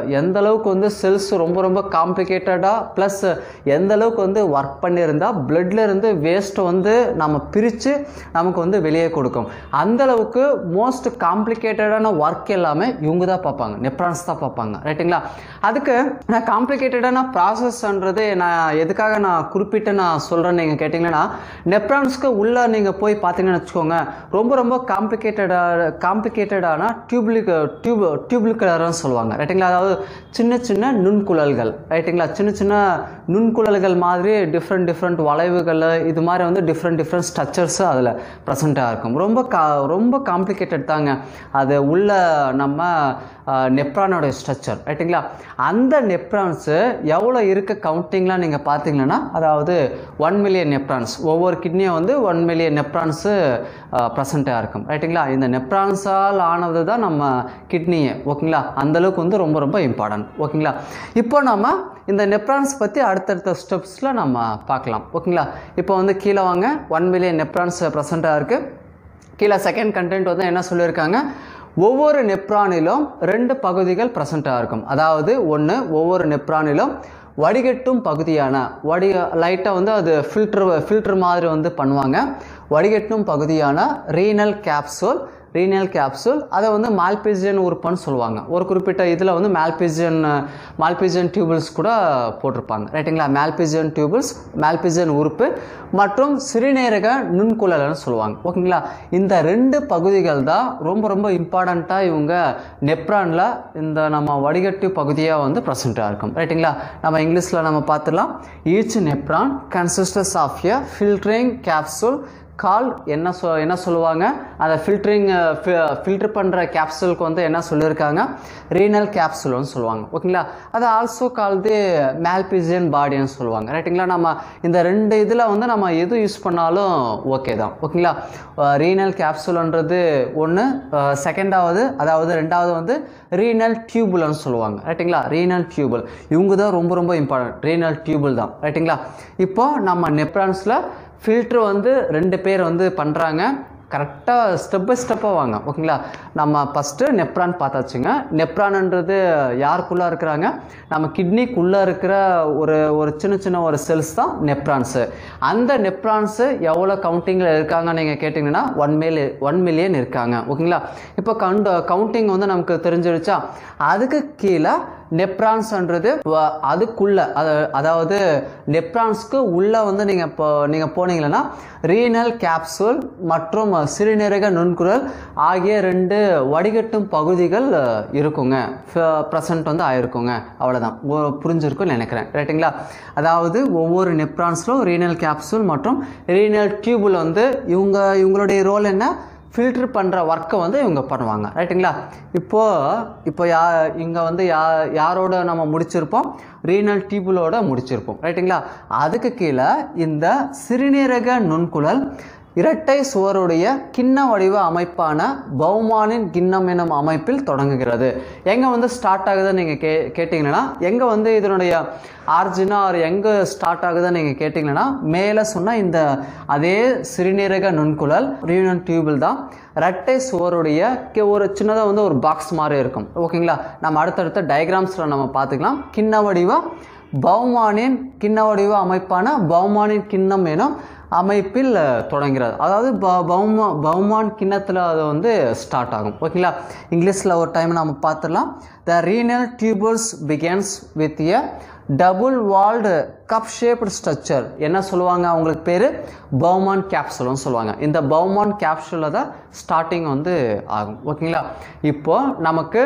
வந்து செல்ஸ் ரொம்ப காம்ப்ளிகேட்டடாக ப்ளஸ் எந்த அளவுக்கு வந்து ஒர்க் பண்ணியிருந்தால் பிளட்ல இருந்து வேஸ்ட்டை வந்து நம்ம பிரித்து நமக்கு வந்து வெளியே கொடுக்கும். அந்தளவுக்கு மோஸ்ட் காம்ப்ளிகேட்டடான ஒர்க் எல்லாமே இவங்க தான் பார்ப்பாங்க, நெப்ரான்ஸ் தான் பார்ப்பாங்க. ரைட்டுங்களா, அதுக்கு நான் காம்ப்ளிகேட்டடான ப்ராசஸ்ன்றது நான் எதுக்காக நான் குறிப்பிட்டு நான் சொல்கிறேன்னு நீங்கள் கேட்டிங்கன்னா, நெப்ரான்ஸ்க்கு உள்ளே நீங்கள் போய் பார்த்தீங்கன்னு வச்சுக்கோங்க, ரொம்ப காம்ப்ளிகேட்டடான டியூப்லிகுலர்னு சொல்லுவாங்க. ரைட்டுங்களா, அதாவது சின்ன நுண்குழல்கள். ரைட்டுங்களா, சின்ன நுண்குழல்கள் மாதிரி டிஃப்ரெண்ட் வளைவுகள் இது மாதிரி வந்து டிஃப்ரெண்ட் ஸ்ட்ரக்சர்ஸு அதில் ப்ரெசண்ட்டாக இருக்கும். ரொம்ப காம்ப்ளிகேட்டட் தாங்க அது உள்ள நம்ம நெப்ரானோடைய ஸ்ட்ரக்சர். ரைட்டுங்களா, அந்த நெப்ரான்ஸு எவ்வளோ இருக்க கவுண்டிங்லாம் நீங்கள் பார்த்தீங்கன்னா அதாவது 1 மில்லியன் நெப்ரான்ஸ், ஒவ்வொரு கிட்னியும் வந்து 1 மில்லியன் நெப்ரான்ஸு ப்ரெசண்ட்டாக இருக்கும். ரைட்டுங்களா, இந்த நெப்ரான்ஸால் ஆனது தான் நம்ம கிட்னியை. ஓகேங்களா, அந்தளவுக்கு வந்து ரொம்ப இம்பார்ட்டன்ட். ஓகேங்களா, இப்போ நம்ம இந்த நெப்ரான்ஸ் பற்றி அடுத்தடுத்த ஸ்டெப்ஸில் நம்ம பார்க்கலாம். ஓகேங்களா? இப்போ வந்து கீழே வாங்க. 1 மில்லியன் நெப்ரான்ஸ் ப்ரெசென்ட்டாக இருக்குது. கீழே செகண்ட் கண்டென்ட் வந்து என்ன சொல்லியிருக்காங்க, ஒவ்வொரு நெப்ரானிலும் 2 பகுதிகள் ப்ரெசென்ட்டாக இருக்கும். அதாவது ஒன்று, ஒவ்வொரு நெப்ரானிலும் வடிகட்டும் பகுதியான லைட்டாக வந்து அது ஃபில்டர் மாதிரி வந்து பண்ணுவாங்க. வடிகட்டும் பகுதியான ரீனல் கேப்சூல் அதை வந்து மால்பிஜியன் உறுப்புன்னு சொல்லுவாங்க. ஒரு குறிப்பிட்ட இதில் வந்து மால்பிஜியன் டியூபிள்ஸ் கூட போட்டிருப்பாங்க. ரைட்டுங்களா? மால்பிஜியன் உறுப்பு மற்றும் சிறுநீரக நுண்குழல்னு சொல்லுவாங்க. ஓகேங்களா? இந்த 2 பகுதிகள் தான் ரொம்ப ரொம்ப இம்பார்ட்டண்ட்டாக இவங்க நெப்ரானில் இந்த நம்ம வடிகட்டு பகுதியாக வந்து ப்ரெசென்ட்டாக இருக்கும். ரைட்டுங்களா? நம்ம இங்கிலீஷில் நம்ம பார்த்துடலாம். Each nephron consists of a filtering capsule call என்ன சொல்லுவாங்க, அந்த ஃபில்டர் பண்ணுற கேப்சூலுக்கு வந்து என்ன சொல்லியிருக்காங்க, ரீனல் கேப்சூல்னு சொல்லுவாங்க. ஓகேங்களா? அது ஆல்சோ கால்து மால்பிஜியன் பாடின்னு சொல்லுவாங்க. ரைட்டுங்களா? நம்ம இந்த 2 இதில் வந்து நம்ம எது யூஸ் பண்ணாலும் ஓகே தான். ஓகேங்களா? ரீனல் கேப்சூல்ன்றது ஒன்று, ரெண்டாவது வந்து ரீனல் டியூபுல்னு சொல்லுவாங்க. ரைட்டுங்களா? ரீனல் டியூபுல் இவங்க தான் ரொம்ப ரொம்ப இம்பார்ட்டன்ட். ரீனல் டியூபுல் தான். ரைட்டுங்களா? இப்போ நம்ம நெப்ரான்ஸில் ஃபில்ட்ரு வந்து 2 பேர் வந்து பண்ணுறாங்க. கரெக்டாக ஸ்டெப் பை ஸ்டெப்பாக வாங்க. ஓகேங்களா? நம்ம ஃபஸ்ட்டு நெப்ரான் பார்த்தாச்சுங்க. நெப்ரான்ன்றது யாருக்குள்ளே இருக்கிறாங்க, நம்ம கிட்னிக்குள்ளே இருக்கிற ஒரு சின்ன ஒரு செல்ஸ் தான் நெப்ரான்ஸு. அந்த நெப்ரான்ஸு எவ்வளோ கவுண்டிங்கில் இருக்காங்கன்னு நீங்கள் கேட்டிங்கன்னா 1 மில்லியன் இருக்காங்க. ஓகேங்களா? இப்போ கவுண்டிங் வந்து நமக்கு தெரிஞ்சிருச்சா? அதுக்கு கீழே நெப்ரான்ஸ்ன்றது அதுக்குள்ள, அதாவது நெப்ரான்ஸ்க்கு உள்ள வந்து நீங்கள் போனீங்கன்னா ரீனல் கேப்சூல் மற்றும் சிறுநீரக நுண்குழல் ஆகிய 2 வடிகட்டும் பகுதிகள் இருக்குங்க, ப்ரெசன்ட் வந்து ஆயிருக்குங்க. அவ்வளோதான், புரிஞ்சிருக்கும்னு நினைக்கிறேன். ரைட்டுங்களா? அதாவது ஒவ்வொரு நெப்ரான்ஸ்லும் ரீனல் கேப்சூல் மற்றும் ரீனல் டியூபுல் வந்து இவங்களுடைய ரோல் என்ன, ஃபில்டர் பண்ணுற ஒர்க்கை வந்து இவங்க பண்ணுவாங்க. ரைட்டுங்களா? இப்போ இங்கே வந்து யாரோட நம்ம முடிச்சிருப்போம், ரீனல் டியூபுலோட முடிச்சிருப்போம். ரைட்டுங்களா? அதுக்கு கீழே இந்த சிறுநீரக நுண்குழல் இரட்டை சுவருடைய கிண்ண வடிவ அமைப்பான பௌமானின் கிண்ணம் எனும் அமைப்பில் தொடங்குகிறது. எங்கே வந்து ஸ்டார்ட் ஆகுதுன்னு நீங்கள் கேட்டிங்கன்னா, எங்கே வந்து இதனுடைய ஆர்ஜினா எங்கே ஸ்டார்ட் ஆகுதுன்னு நீங்கள் கேட்டிங்கன்னா, மேலே சொன்னால் இந்த அதே சிறுநீரக நுண்குழல் ரீனல் டியூபில் தான் இரட்டை சுவருடைய ஒரு சின்னதாக வந்து ஒரு பாக்ஸ் மாதிரி இருக்கும். ஓகேங்களா? நம்ம அடுத்தடுத்த டயக்ராம்ஸில் நம்ம பார்த்துக்கலாம். பௌமானின் கிண்ண வடிவ அமைப்பான பௌமானின் கிண்ணம் எனும் அமைப்பில் தொடங்கிறது. அதாவது பௌமான் கிண்ணத்தில் அது வந்து ஸ்டார்ட் ஆகும். ஓகேங்களா? இங்கிலீஷில் ஒரு டைம் நம்ம பார்த்துடலாம். The renal tubules begins with a double walled cup shaped structure. என்ன சொல்லுவாங்க, அவங்களுக்கு பேர் பௌமான் கேப்சூல்னு சொல்லுவாங்க. இந்த பௌமான் கேப்சூலில் தான் ஸ்டார்டிங் வந்து ஆகும். ஓகேங்களா? இப்போ நமக்கு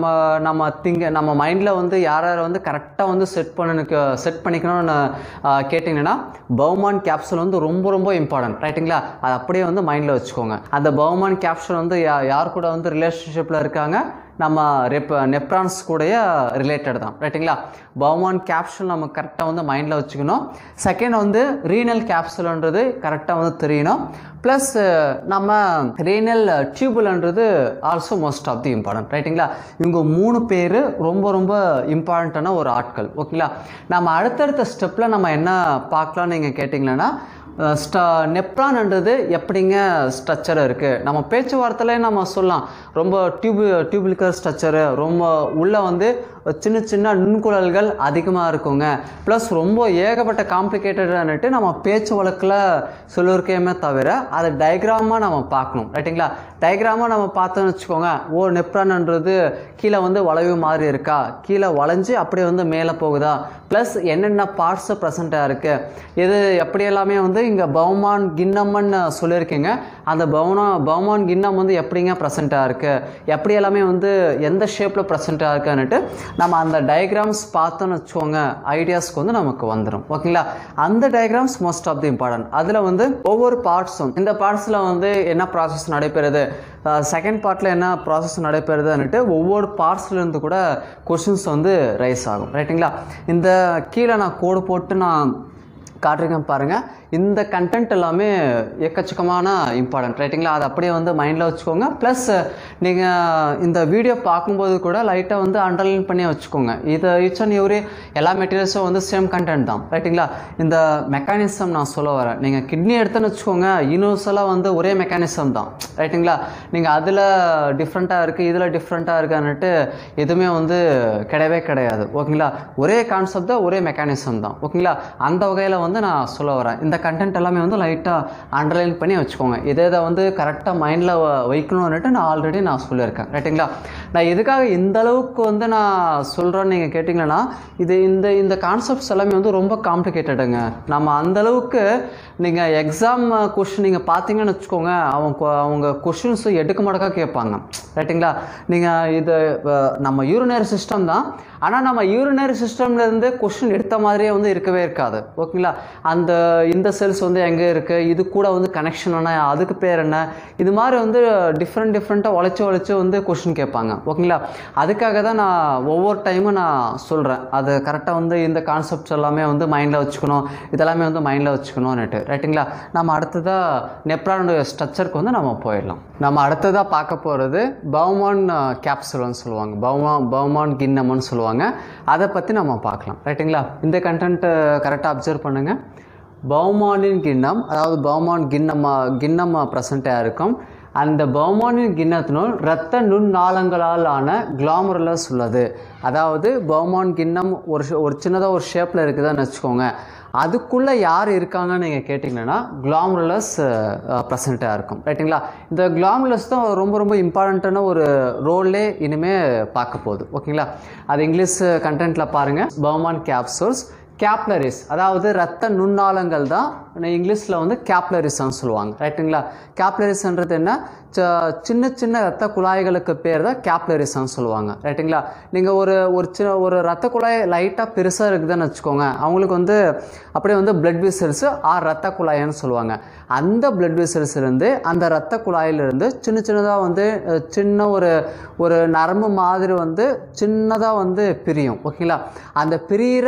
நம்ம மைண்டில் வந்து யார் வந்து கரெக்டாக வந்து செட் பண்ணிக்கணும்னு கேட்டிங்கன்னா, பௌமான் கேப்சூல் வந்து ரொம்ப ரொம்ப இம்பார்ட்டன்ட். ரைட்டுங்களா? அது அப்படியே வந்து மைண்டில் வச்சுக்கோங்க. அந்த பௌமான் கேப்சூல் வந்து யார் கூட வந்து ரிலேஷன்ஷிப்பில் இருக்காங்க, நம்ம நெப்ரான்ஸ் கூடய ரிலேட்டட் தான். ரைட்டுங்களா? பௌமான் கேப்சூல் நம்ம கரெக்டாக வந்து மைண்டில் வச்சுக்கணும். செகண்ட் வந்து ரீனல் கேப்சூல்ன்றது கரெக்டாக வந்து தெரியணும். ப்ளஸ் நம்ம ரீனல் டியூபுல்ன்றது also most of the important. ரைட்டுங்களா? இவங்க 3 பேர் ரொம்ப ரொம்ப இம்பார்ட்டண்ட்டான ஒரு ஆட்கள். ஓகேங்களா? நம்ம அடுத்தடுத்த ஸ்டெப்பில் நம்ம என்ன பார்க்கலாம்னு நீங்கள் கேட்டிங்கன்னா, நெப்ரான்ன்றது எப்படிங்க ஸ்ட்ரக்சர் இருக்குது, நம்ம பேச்சுவார்த்தையிலே நம்ம சொல்லலாம். ரொம்ப டியூபிலிக்கல் ஸ்ட்ரக்சரு, ரொம்ப உள்ளே வந்து சின்ன நுண்குழல்கள் அதிகமாக இருக்குங்க. ப்ளஸ் ரொம்ப ஏகப்பட்ட காம்ப்ளிகேட்டடானுட்டு நம்ம பேச்சு வழக்கில் சொல்லியிருக்கேமே தவிர அதை டயக்ராமாக நம்ம பார்க்கணும். ரைட்டுங்களா? டயக்ராமாக நம்ம பார்த்தோன்னு வச்சுக்கோங்க, நெப்ரான்ன்றது கீழே வந்து வளைவு மாதிரி இருக்கா, கீழே வளைஞ்சு அப்படியே வந்து மேலே போகுதா, ப்ளஸ் என்னென்ன பார்ட்ஸு ப்ரெசண்ட்டாக இருக்குது, இது எப்படி எல்லாமே வந்து இங்கே பௌமான் கிண்ணம்னு சொல்லியிருக்கீங்க. அந்த பௌமான் கிண்ணம் வந்து எப்படிங்க ப்ரெசண்ட்டாக இருக்குது, எப்படி எல்லாமே வந்து எந்த ஷேப்பில் ப்ரெசண்ட்டாக இருக்குன்னுட்டு நம்ம அந்த டயக்ராம்ஸ் பார்த்தோன்னு வச்சுக்கோங்க, ஐடியாஸ்க்கு வந்து நமக்கு வந்துடும். ஓகேங்களா? அந்த diagrams most of the important. அதில் வந்து ஒவ்வொரு பார்ட்ஸும், இந்த பார்ட்ஸில் வந்து என்ன ப்ராசஸ் நடைபெறுது, செகண்ட் பார்ட்டில் என்ன ப்ராசஸ் நடைபெறுதுன்னுட்டு ஒவ்வொரு பார்ட்ஸ்லேருந்து கூட கொஷின்ஸ் வந்து ரைஸ் ஆகும். ரைட்டுங்களா? இந்த கீழே நான் கோடு போட்டு நான் காட்டுறேன் பாருங்கள். இந்த கண்டென்ட் எல்லாமே எக்கச்சக்கமான இம்பார்ட்டன்ட் ரைட்டுங்களா. அது அப்படியே வந்து மைண்டில் வச்சுக்கோங்க. ப்ளஸ் நீங்கள் இந்த வீடியோ பார்க்கும்போது கூட லைட்டாக வந்து அண்டர்லைன் பண்ணி வச்சுக்கோங்க. இது ஈச் அண்ட் எவ்ரி எல்லா மெட்டீரியல்ஸும் வந்து சேம் கண்டென்ட் தான் ரைட்டுங்களா. இந்த மெக்கானிசம் நான் சொல்ல வரேன். நீங்கள் கிட்னி எடுத்துன்னு வச்சுக்கோங்க, யூனிவர்சலாக வந்து ஒரே மெக்கானிசம் தான் ரைட்டுங்களா. நீங்கள் அதில் டிஃப்ரெண்ட்டாக இருக்குது இதில் டிஃப்ரெண்ட்டாக இருக்கான்னுட்டு எதுவுமே வந்து கிடையவே கிடையாது ஓகேங்களா. ஒரே கான்செப்ட் தான், ஒரே மெக்கானிசம் தான் ஓகேங்களா. அந்த வகையில் வந்து நான் சொல்ல வரேன். இந்த கண்டென்ட் எல்லாமே வந்து லைட்டாக அண்டர்லைன் பண்ணி வச்சுக்கோங்க. இதை வந்து கரெக்டாக மைண்டில் வைக்கணும்னுட்டு நான் ஆல்ரெடி நான் சொல்லியிருக்கேன் ரைட்டுங்களா. நான் எதுக்காக இந்த அளவுக்கு வந்து நான் சொல்கிறேன்னு நீங்கள் கேட்டிங்கன்னா, இது இந்த கான்செப்ட்ஸ் எல்லாமே வந்து ரொம்ப காம்ப்ளிகேட்டடுங்க. நம்ம அந்தளவுக்கு நீங்கள் எக்ஸாம் கொஷின் நீங்கள் பார்த்தீங்கன்னு வச்சுக்கோங்க, அவங்க கொஷின்ஸ் எடுக்க மாட்டக்காக கேட்பாங்க ரைட்டுங்களா. நீங்கள் இது நம்ம யூரினரி சிஸ்டம் தான், ஆனால் நம்ம யூரினரி சிஸ்டம்லேருந்து கொஷின் எடுத்த மாதிரியே வந்து இருக்கவே இருக்காது ஓகேங்களா. இந்த செல்ஸ் வந்து எங்கே இருக்குது, இது கூட வந்து கனெக்ஷன் என்ன, அதுக்கு பேர் என்ன, இது மாதிரி வந்து டிஃப்ரெண்ட்டாக உழைச்சி வந்து கொஷின் கேட்பாங்க ஓகேங்களா. அதுக்காக தான் நான் ஒவ்வொரு டைமும் நான் சொல்கிறேன், அது கரெக்டாக வந்து இந்த கான்செப்ட்ஸ் எல்லாமே வந்து மைண்டில் வச்சுக்கணும், இதெல்லாமே வந்து மைண்டில் வச்சுக்கணும்னுட்டு ரைட்டுங்களா. நம்ம அடுத்ததாக நெப்ரானுடைய ஸ்ட்ரக்சருக்கு வந்து நம்ம போயிடலாம். நம்ம அடுத்ததாக பார்க்க போகிறது பௌமான் கேப்சூல்னு சொல்லுவாங்க, பௌமான் கிண்ணம்னு சொல்லுவாங்க. அதை பற்றி நம்ம பார்க்கலாம் ரைட்டுங்களா. இந்த கண்டென்ட் கரெக்டாக அப்சர்வ் பண்ணுங்கள். பௌமானின் கிண்ணம், அதாவது பௌமான் கிண்ணம் ப்ரெசண்ட்டாக இருக்கும். அந்த பௌமானின் கிண்ணத்தினுள் இரத்த நுண்ணாளங்களால் ஆன கிளாமருலஸ் உள்ளது. அதாவது பௌமான் கிண்ணம் ஒரு சின்னதாக ஒரு ஷேப்பில் இருக்குதுன்னு வச்சுக்கோங்க. அதுக்குள்ளே யார் இருக்காங்கன்னு நீங்கள் கேட்டிங்கன்னா கிளாமருலஸ் ப்ரெசண்ட்டாக இருக்கும் ரைட்டுங்களா. இந்த கிளாமருலஸ் தான் ரொம்ப இம்பார்ட்டண்ட்டான ஒரு ரோல்லே இனிமேல் பார்க்க போகுது ஓகேங்களா. அது இங்கிலீஷ் கண்டென்ட்டில் பாருங்கள். பௌமான் கேப்சூல்ஸ் கேப்லரிஸ், அதாவது ரத்த நுண்ணாளங்கள் தான் இங்கிலீஷில் வந்து கேப்லரிஸ்ன்னு சொல்லுவாங்க ரைட்டுங்களா. கேப்லரிஸ்ன்றது என்ன, சின்ன ரத்த குழாய்களுக்கு பேர் தான் கேப்லரிஸ்ன்னு சொல்லுவாங்க ரைட்டுங்களா. நீங்கள் ஒரு ரத்த குழாய் லைட்டாக பெருசாக இருக்குதுன்னு வச்சுக்கோங்க, அவங்களுக்கு வந்து அப்படியே வந்து பிளட் வெசல்ஸ் ஆர் ரத்த குழாய்ன்னு சொல்லுவாங்க. அந்த பிளட் வெசல்ஸ்லேருந்து அந்த ரத்த குழாயிலிருந்து சின்னதாக வந்து சின்ன ஒரு நரம்பு மாதிரி வந்து சின்னதாக வந்து பிரியும் ஓகேங்களா. அந்த பிரிகிற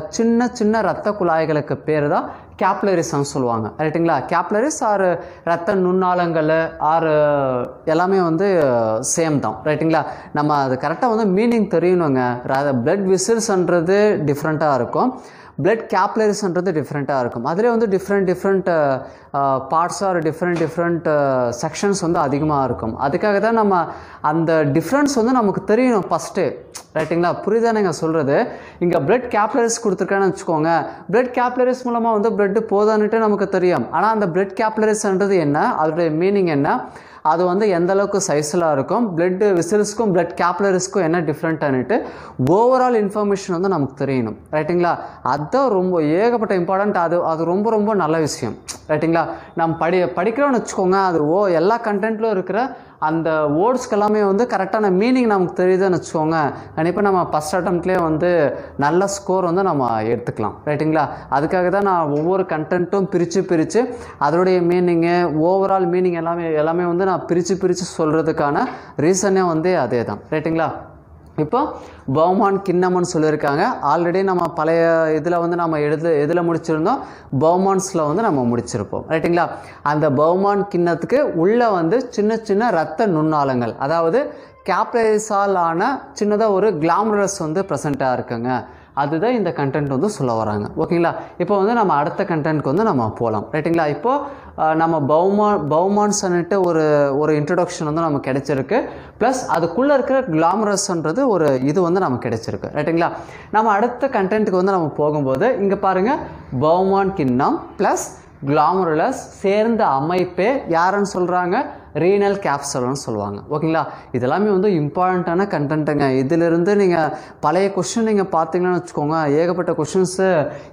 சின்ன ரத்த குழாய்களுக்கு பேர் தான் கேப்லரிஸ்ன்னு சொல்லுவாங்க ரைட்டுங்களா. கேப்லரிஸ் ஆர் ரத்த நுண்ணாளங்கள் ஆர் எல்லாமே வந்து சேம் தான் ரைட்டுங்களா. நம்ம அது கரெக்டாக வந்து மீனிங் தெரியணுங்க. பிளட் வெசல்ஸ்ன்றது டிஃப்ரெண்ட்டாக இருக்கும், பிளட் கேப்லரிஸ்ன்றது டிஃப்ரெண்ட்டாக இருக்கும். அதிலே வந்து different parts or different sections வந்து அதிகமாக இருக்கும். அதுக்காக தான் நம்ம அந்த டிஃப்ரென்ஸ் வந்து நமக்கு தெரியணும் ஃபஸ்ட்டு ரைட்டுங்களா. புரியுதா நீங்கள் சொல்கிறது. இங்கே பிளட் கேப்லரிஸ் கொடுத்துருக்கேன்னு வச்சுக்கோங்க, பிளட் கேப்லரிஸ் மூலமாக வந்து பிளட் போதான்னுட்டு நமக்கு தெரியும். ஆனால் அந்த பிளட் கேப்லரிஸ்ன்றது என்ன, அதோடைய மீனிங் என்ன, அது வந்து எந்த அளவுக்கு சைஸில் இருக்கும், பிளட் வெசல்ஸ்க்கும் பிளட் கேப்லரிஸ்க்கும் என்ன டிஃப்ரெண்ட்டானுட்டு ஓவரால் இன்ஃபர்மேஷன் வந்து நமக்கு தெரியணும் ரைட்டுங்களா. அதுதான் ரொம்ப ஏகப்பட்ட இம்பார்ட்டண்ட். அது ரொம்ப நல்ல விஷயம் ரைட்டுங்களா. நம்ம படிக்கிறோன்னு வச்சுக்கோங்க, அது எல்லா கண்டென்ட்லும் இருக்கிற அந்த வேர்ட்ஸ்க்கு எல்லாமே வந்து கரெக்டான மீனிங் நமக்கு தெரியுதுன்னு வச்சுக்கோங்க, கண்டிப்பாக நம்ம ஃபஸ்ட் அட்டம்ப்ட்லேயே வந்து நல்ல ஸ்கோர் வந்து நம்ம எடுத்துக்கலாம் ரைட்டுங்களா. அதுக்காக தான் நான் ஒவ்வொரு கண்டென்ட்டும் பிரித்து அதோடைய மீனிங்கு ஓவரால் மீனிங் எல்லாமே வந்து நான் பிரித்து சொல்கிறதுக்கான ரீசனே வந்து அதே தான் ரைட்டுங்களா. இப்போ பௌமான் கிண்ணம்னு சொல்லியிருக்காங்க. ஆல்ரெடி நம்ம பழைய இதில் வந்து நம்ம எதில் முடிச்சிருந்தோம், பௌமான்ஸில் வந்து நம்ம முடிச்சிருப்போம் ரைட்டுங்களா. அந்த பௌமான் கிண்ணத்துக்கு உள்ளே வந்து சின்ன ரத்த நுண்ணாளங்கள், அதாவது கேப்லரிஸால் ஆன சின்னதாக ஒரு கிளாமரஸ் வந்து ப்ரெசண்ட்டாக இருக்குங்க. அதுதான் இந்த கண்டென்ட் வந்து சொல்ல வராங்க ஓகேங்களா. இப்போ வந்து நம்ம அடுத்த கண்டென்ட்க்கு வந்து நம்ம போகலாம் ரைட்டுங்களா. இப்போது நம்ம பௌமான்ஸ்ன்னுட்டு ஒரு இன்ட்ரடக்ஷன் வந்து நமக்கு கிடைச்சிருக்கு. ப்ளஸ் அதுக்குள்ளே இருக்கிற கிளாமரஸ்ன்றது ஒரு இது வந்து நமக்கு கிடைச்சிருக்கு ரைட்டுங்களா. நம்ம அடுத்த கண்டென்ட்டுக்கு வந்து நம்ம போகும்போது இங்கே பாருங்கள், பௌமான் கிண்ணம் ப்ளஸ் கிளாமருலஸ் சேர்ந்த அமைப்பே யாருன்னு சொல்கிறாங்க, ரீனல் கேப்சூல்னு சொல்லுவாங்க ஓகேங்களா. இதெல்லாமே வந்து இம்பார்ட்டண்ட்டான கண்டென்ட்டுங்க. இதிலிருந்து நீங்கள் பழைய கொஷின் நீங்கள் பார்த்தீங்கன்னு வச்சுக்கோங்க, ஏகப்பட்ட கொஷின்ஸு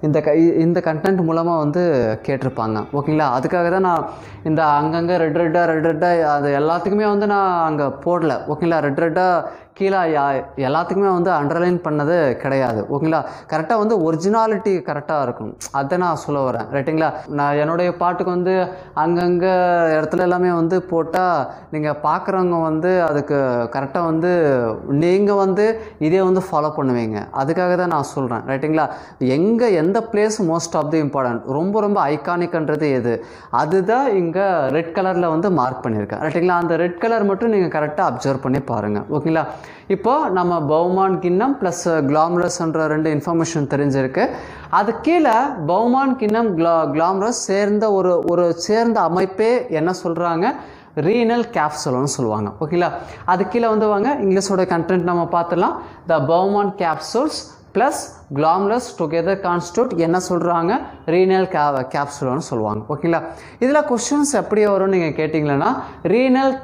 இந்த கண்டென்ட் மூலமாக வந்து கேட்டிருப்பாங்க ஓகேங்களா. அதுக்காக தான் நான் இந்த அங்கங்கே ரெட்டாக அது எல்லாத்துக்குமே வந்து நான் அங்கே போடல ஓகேங்களா. ரெட்டாக கீழே எல்லாத்துக்குமே வந்து அண்டர்லைன் பண்ணது கிடையாது ஓகேங்களா. கரெக்டாக வந்து ஒரிஜினாலிட்டி கரெக்டாக இருக்கும், அதை நான் சொல்ல வரேன் ரைட்டுங்களா. நான் என்னுடைய பாட்டுக்கு வந்து அங்கங்கே இடத்துல எல்லாமே வந்து போட்டு போட்டால் நீங்கள் பார்க்குறவங்க வந்து அதுக்கு கரெக்டாக வந்து நீங்கள் வந்து இதே வந்து ஃபாலோ பண்ணுவீங்க. அதுக்காக தான் நான் சொல்கிறேன் ரைட்டுங்களா. எந்த place most of the important ரொம்ப ரொம்ப ஐகானிக்ன்றது எது அதுதான் இங்கே ரெட் கலரில் வந்து மார்க் பண்ணியிருக்கேன் ரைட்டுங்களா. அந்த ரெட் கலர் மட்டும் நீங்கள் கரெக்டாக அப்சர்வ் பண்ணி பாருங்கள் ஓகேங்களா. இப்போ நம்ம பௌமான் கிண்ணம் ப்ளஸ் கிளாமரஸ்ன்ற 2 இன்ஃபர்மேஷன் தெரிஞ்சிருக்கு. அது கீழே பௌமான் கிண்ணம் கிளாமரஸ் சேர்ந்த அமைப்பே என்ன சொல்கிறாங்க, ரீனல் கேப்சூல்னு சொல்லுவாங்க ஓகேங்களா. அது கீழே வந்து வாங்க இங்கிலீஷோட கண்டென்ட் நம்ம பார்த்துடலாம். The Bowman capsules plus glomerulus together constitute என்ன சொல்கிறாங்க, ரீனல் கேப்சூல்னு சொல்லுவாங்க ஓகேங்களா. இதில் கொஸ்டின்ஸ் எப்படி வரும்னு நீங்கள் கேட்டிங்களன்னா, ரீனல்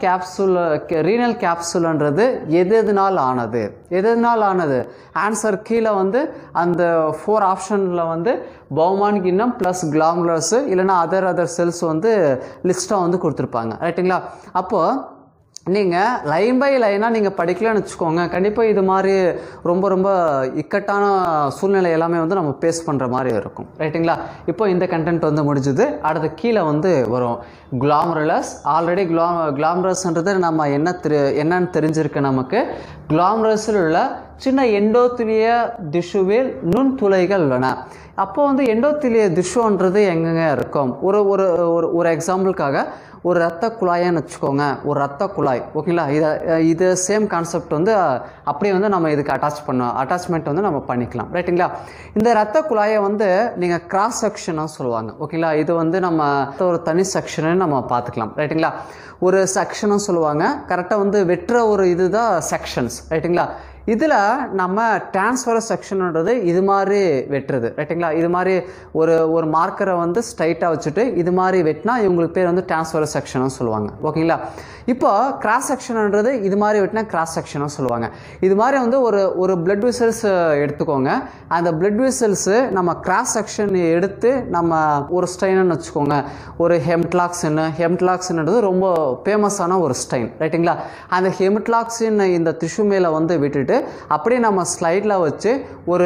கேப்சூல்ன்றது எதனால் ஆனது ஆன்சர் கீழே வந்து அந்த 4 ஆப்ஷனில் வந்து பௌமான் கிண்ணம் ப்ளஸ் கிளாமரஸ் இல்லைனா அதர் செல்ஸ் வந்து லிஸ்ட்டாக வந்து கொடுத்துருப்பாங்க ரைட்டுங்களா. அப்போது நீங்கள் லைன் பை லைனாக நீங்கள் படிக்கலன்னு வச்சுக்கோங்க, கண்டிப்பாக இது மாதிரி ரொம்ப இக்கட்டான சூழ்நிலை எல்லாமே வந்து நம்ம பேஸ் பண்ணுற மாதிரி இருக்கும் ரைட்டுங்களா. இப்போ இந்த கண்டென்ட் வந்து முடிஞ்சுது. அடுத்து கீழே வந்து வரும் கிளாமரலஸ். ஆல்ரெடி கிளாமரஸ்ன்றது நம்ம என்னன்னு தெரிஞ்சிருக்கு நமக்கு. கிளாமரஸில் உள்ள சின்ன எண்டோத்திலிய திசுவில் நுண்துளைகள் உள்ளன. அப்போ வந்து எண்டோத்திலிய திசுன்றது எங்கெங்க இருக்கும், ஒரு எக்ஸாம்பிளுக்காக ஒரு ரத்த குழாயன்னு வச்சுக்கோங்க, ஒரு ரத்த குழாய் ஓகேங்களா. இது சேம் கான்செப்ட் வந்து அப்படியே வந்து நம்ம இதுக்கு அட்டாச்மெண்ட் வந்து நம்ம பண்ணிக்கலாம் ரைட்டுங்களா. இந்த ரத்த குழாயை வந்து நீங்கள் கிராஸ் செக்ஷனாக சொல்லுவாங்க ஓகேங்களா. இது வந்து நம்ம ஒரு தனி செக்ஷனு நம்ம பார்த்துக்கலாம் ரைட்டுங்களா. ஒரு செக்ஷனும் சொல்லுவாங்க, கரெக்டாக வந்து வெட்டுற ஒரு இதுதான் செக்ஷன்ஸ் ரைட்டுங்களா. இதில் நம்ம டிரான்ஸ்ஃபர் செக்ஷன்ன்றது இது மாதிரி வெட்டுறது ரைட்டுங்களா. இது மாதிரி ஒரு மார்க்கரை வந்து ஸ்ட்ரைட்டாக வச்சுட்டு இது மாதிரி வெட்டினா இவங்களுக்கு பேர் வந்து டிரான்ஸ்ஃபர் செக்ஷனும் சொல்லுவாங்க ஓகேங்களா. இப்போ கிராஸ் செக்ஷன்ன்றது இது மாதிரி வெட்டினா கிராஸ் செக்ஷனும் சொல்லுவாங்க. இது மாதிரி வந்து ஒரு பிளட் வெசல்ஸ் எடுத்துக்கோங்க. அந்த பிளட் வெசல்ஸு நம்ம கிராஸ் செக்ஷன் எடுத்து நம்ம ஒரு ஸ்ட்ரெயின்னு வச்சுக்கோங்க, ஒரு ஹெம்ட்லாக்ஸ்ன்றது ரொம்ப ஃபேமஸான ஒரு ஸ்ட்ரெயின் ரைட்டுங்களா. அந்த ஹெம்ட்லாக்ஸின் இந்த திசு மேலே வந்து விட்டுட்டு அப்படியே நம்ம ஸ்லைடில் வச்சு ஒரு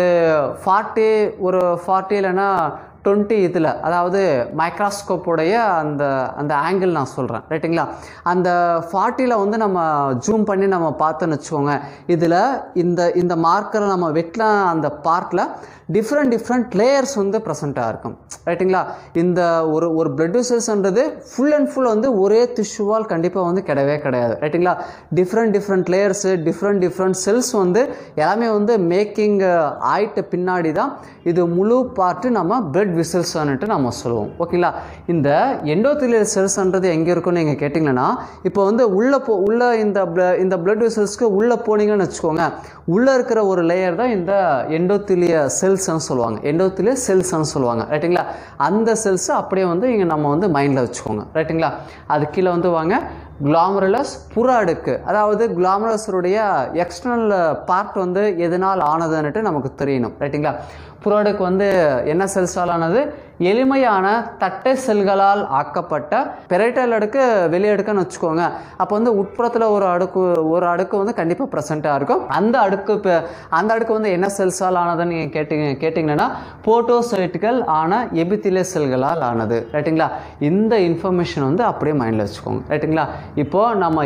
40 இல்லைன்னா 20 இதில், அதாவது மைக்ராஸ்கோப்போடைய அந்த ஆங்கிள் நான் சொல்கிறேன் ரைட்டுங்களா. அந்த 40ல் வந்து நம்ம ஜூம் பண்ணி நம்ம பார்த்தோன்னு வச்சுக்கோங்க, இதில் இந்த மார்க்கரை நம்ம வெட்டலாம் அந்த பார்ட்டில் டிஃப்ரெண்ட் லேயர்ஸ் வந்து ப்ரெசண்ட்டாக இருக்கும் ரைட்டுங்களா. இந்த ஒரு பிளட் வெசல்ஸ்ன்றது ஃபுல் அண்ட் ஃபுல் வந்து ஒரே திஷ்யூவால் கண்டிப்பாக வந்து கிடையாது ரைட்டுங்களா. டிஃப்ரெண்ட் லேயர்ஸு டிஃப்ரெண்ட் செல்ஸ் வந்து எல்லாமே வந்து மேக்கிங் ஆயிட்ட பின்னாடி தான் இது முழு பார்ட்டு நம்ம பிளட் வெசல்ஸ்ன்னுட்டு நம்ம சொல்லுவோம் ஓகேங்களா. இந்த எண்டோத்திலியல் செல்ஸ்ன்றது எங்கே இருக்குன்னு நீங்கள் கேட்டிங்கன்னா, இப்போ வந்து உள்ள இந்த பிளட் வெசல்ஸ்க்கு உள்ளே போனீங்கன்னு வச்சுக்கோங்க, உள்ளே இருக்கிற ஒரு லேயர் தான் இந்த எண்டோத்திலிய செல்ஸ்ன்னு சொல்லுவாங்க, எண்டோத்திலிய செல்ஸ்ன்னு சொல்லுவாங்க ரைட்டுங்களா. அந்த செல்ஸ் அப்படியே வந்து இங்கே நம்ம வந்து மைண்டில் வச்சுக்கோங்க ரைட்டுங்களா. அது கீழே வந்து வாங்க கிளாமரலஸ் புற அடுக்கு, அதாவது கிளாமரஸருடைய எக்ஸ்டர்னல் பார்ட் வந்து எதனால் ஆனதுன்னுட்டு நமக்கு தெரியணும் ரைட்டுங்களா. புற அடுக்கு வந்து என்ன செல்ஸால் ஆனது, எளிமையான தட்டை செல்களால் ஆக்கப்பட்ட பெரைட்டல் அடுக்கு வெளி அடுக்குன்னு வச்சுக்கோங்க. அப்போ வந்து உட்புறத்தில் ஒரு அடுக்கு வந்து கண்டிப்பாக ப்ரெசென்ட்டாக இருக்கும். அந்த அடுக்கு வந்து என்ன செல்ஸால் ஆனதுன்னு நீங்கள் கேட்டிங்கன்னா போட்டோசைட்டுகள் ஆன எபித்திலிய செல்களால் ஆனது ரைட்டுங்களா. இந்த இன்ஃபர்மேஷன் வந்து அப்படியே மைண்டில் வச்சுக்கோங்க ரைட்டுங்களா. இப்போது நம்ம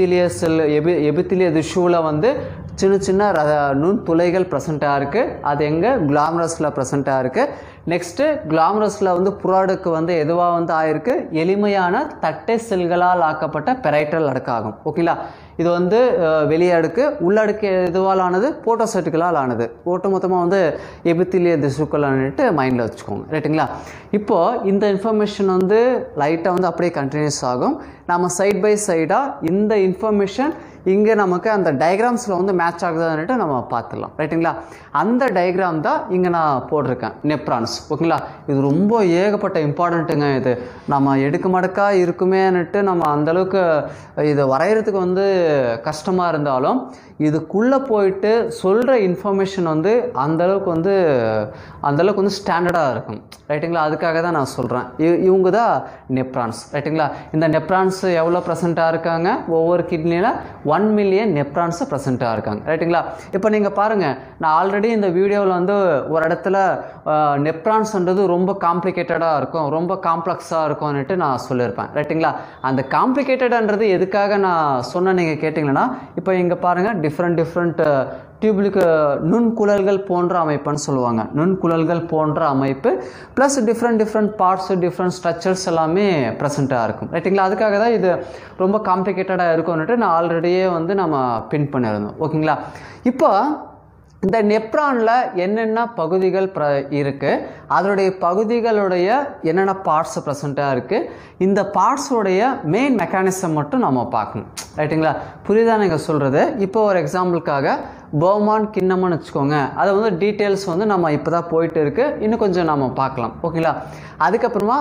எபித்திலிய திசுவில் வந்து சின்ன நுண்துளைகள் ப்ரெசென்ட்டாக இருக்குது. அது எங்கே, கிளாமரஸில் ப்ரெசென்ட்டாக இருக்குது. நெக்ஸ்ட்டு கிளாமரஸில் வந்து புற அடுக்கு வந்து எதுவாக வந்து ஆயிருக்கு, எளிமையான தட்டை செல்களால் ஆக்கப்பட்ட பெரைட்டல் அடுக்காகும் ஓகேங்களா. இது வந்து வெளியே அடுக்கு, உள்ளடுக்கு எதுவால் ஆனது, போட்டோசைட்டுகளால் ஆனது. ஒட்டுமொத்தமாக வந்து எபித்திலிய திசுக்கள்னுட்டு மைண்டில் வச்சுக்கோங்க ரைட்டுங்களா. இப்போது இந்த இன்ஃபர்மேஷன் வந்து லைட்டாக வந்து அப்படியே கண்டினியூஸ் ஆகும். நம்ம சைட் பை சைடாக இந்த இன்ஃபர்மேஷன் இங்கே நமக்கு அந்த டயக்ராம்ஸில் வந்து மேட்ச் ஆகுதுன்னுட்டு நம்ம பார்த்துடலாம் ரைட்டுங்களா. அந்த டயக்ராம் தான் இங்கே நான் போட்டிருக்கேன், நெப்ரான்ஸ் ஓகேங்களா. இது ரொம்ப ஏகப்பட்ட இம்பார்ட்டண்ட்டுங்க. இது நம்ம மடக்காக இருக்குமேன்னுட்டு நம்ம அந்தளவுக்கு இதை வரைகிறதுக்கு வந்து கஷ்டமாக இருந்தாலும் இதுக்குள்ளே போயிட்டு சொல்கிற இன்ஃபர்மேஷன் வந்து அந்தளவுக்கு வந்து ஸ்டாண்டர்டாக இருக்கும் ரைட்டுங்களா. அதுக்காக தான் நான் சொல்கிறேன். இவங்க தான் நெப்ரான்ஸ் ரைட்டுங்களா. இந்த நெப்ரான்ஸ் எவ்வளோ ப்ரெசென்ட்டாக இருக்காங்க, ஒவ்வொரு கிட்னியில் 1 மில்லியன் நெப்ரான்ஸு ப்ரெசென்ட்டாக இருக்காங்க ரைட்டுங்களா. இப்போ நீங்கள் பாருங்கள், நான் ஆல்ரெடி இந்த வீடியோவில் வந்து ஒரு இடத்துல நெப்ரான்ஸ்ன்றது ரொம்ப காம்ப்ளிகேட்டடாக இருக்கும், ரொம்ப காம்ப்ளெக்ஸாக இருக்கும்னுட்டு நான் சொல்லியிருப்பேன் ரைட்டுங்களா. அந்த காம்ப்ளிகேட்டட்ன்றது எதுக்காக நான் சொன்ன நீங்கள் கேட்டிங்கன்னா, இப்போ இங்கே பாருங்கள் டிஃப்ரெண்ட் டியூபுலுக்கு நுண்குழல்கள் போன்ற அமைப்புன்னு சொல்லுவாங்க. நுண்குழல்கள் போன்ற அமைப்பு plus different parts different structures எல்லாமே ப்ரெசென்ட்டாக இருக்கும் ரைட்டுங்களா. அதுக்காக தான் இது ரொம்ப காம்ப்ளிகேட்டடாக இருக்கும்னுட்டு நான் ஆல்ரெடியே வந்து நம்ம பின் பண்ணியிருந்தோம் ஓகேங்களா. இப்போ இந்த நெப்ரானில் என்னென்ன பகுதிகள் இருக்குது, அதனுடைய பகுதிகளுடைய என்னென்ன பார்ட்ஸ் ப்ரெசென்ட்டாக இருக்குது, இந்த பார்ட்ஸோடைய மெயின் மெக்கானிசம் மட்டும் நம்ம பார்க்கணும் ரைட்டுங்களா. புரியுதா நீங்கள் சொல்கிறது? இப்போ ஒரு எக்ஸாம்பிளுக்காக பௌமான் கிண்ணம்னு வச்சுக்கோங்க. அதை வந்து டீட்டெயில்ஸ் வந்து நம்ம இப்போ தான் போயிட்டு இருக்குது, இன்னும் கொஞ்சம் நம்ம பார்க்கலாம் ஓகேங்களா. அதுக்கப்புறமா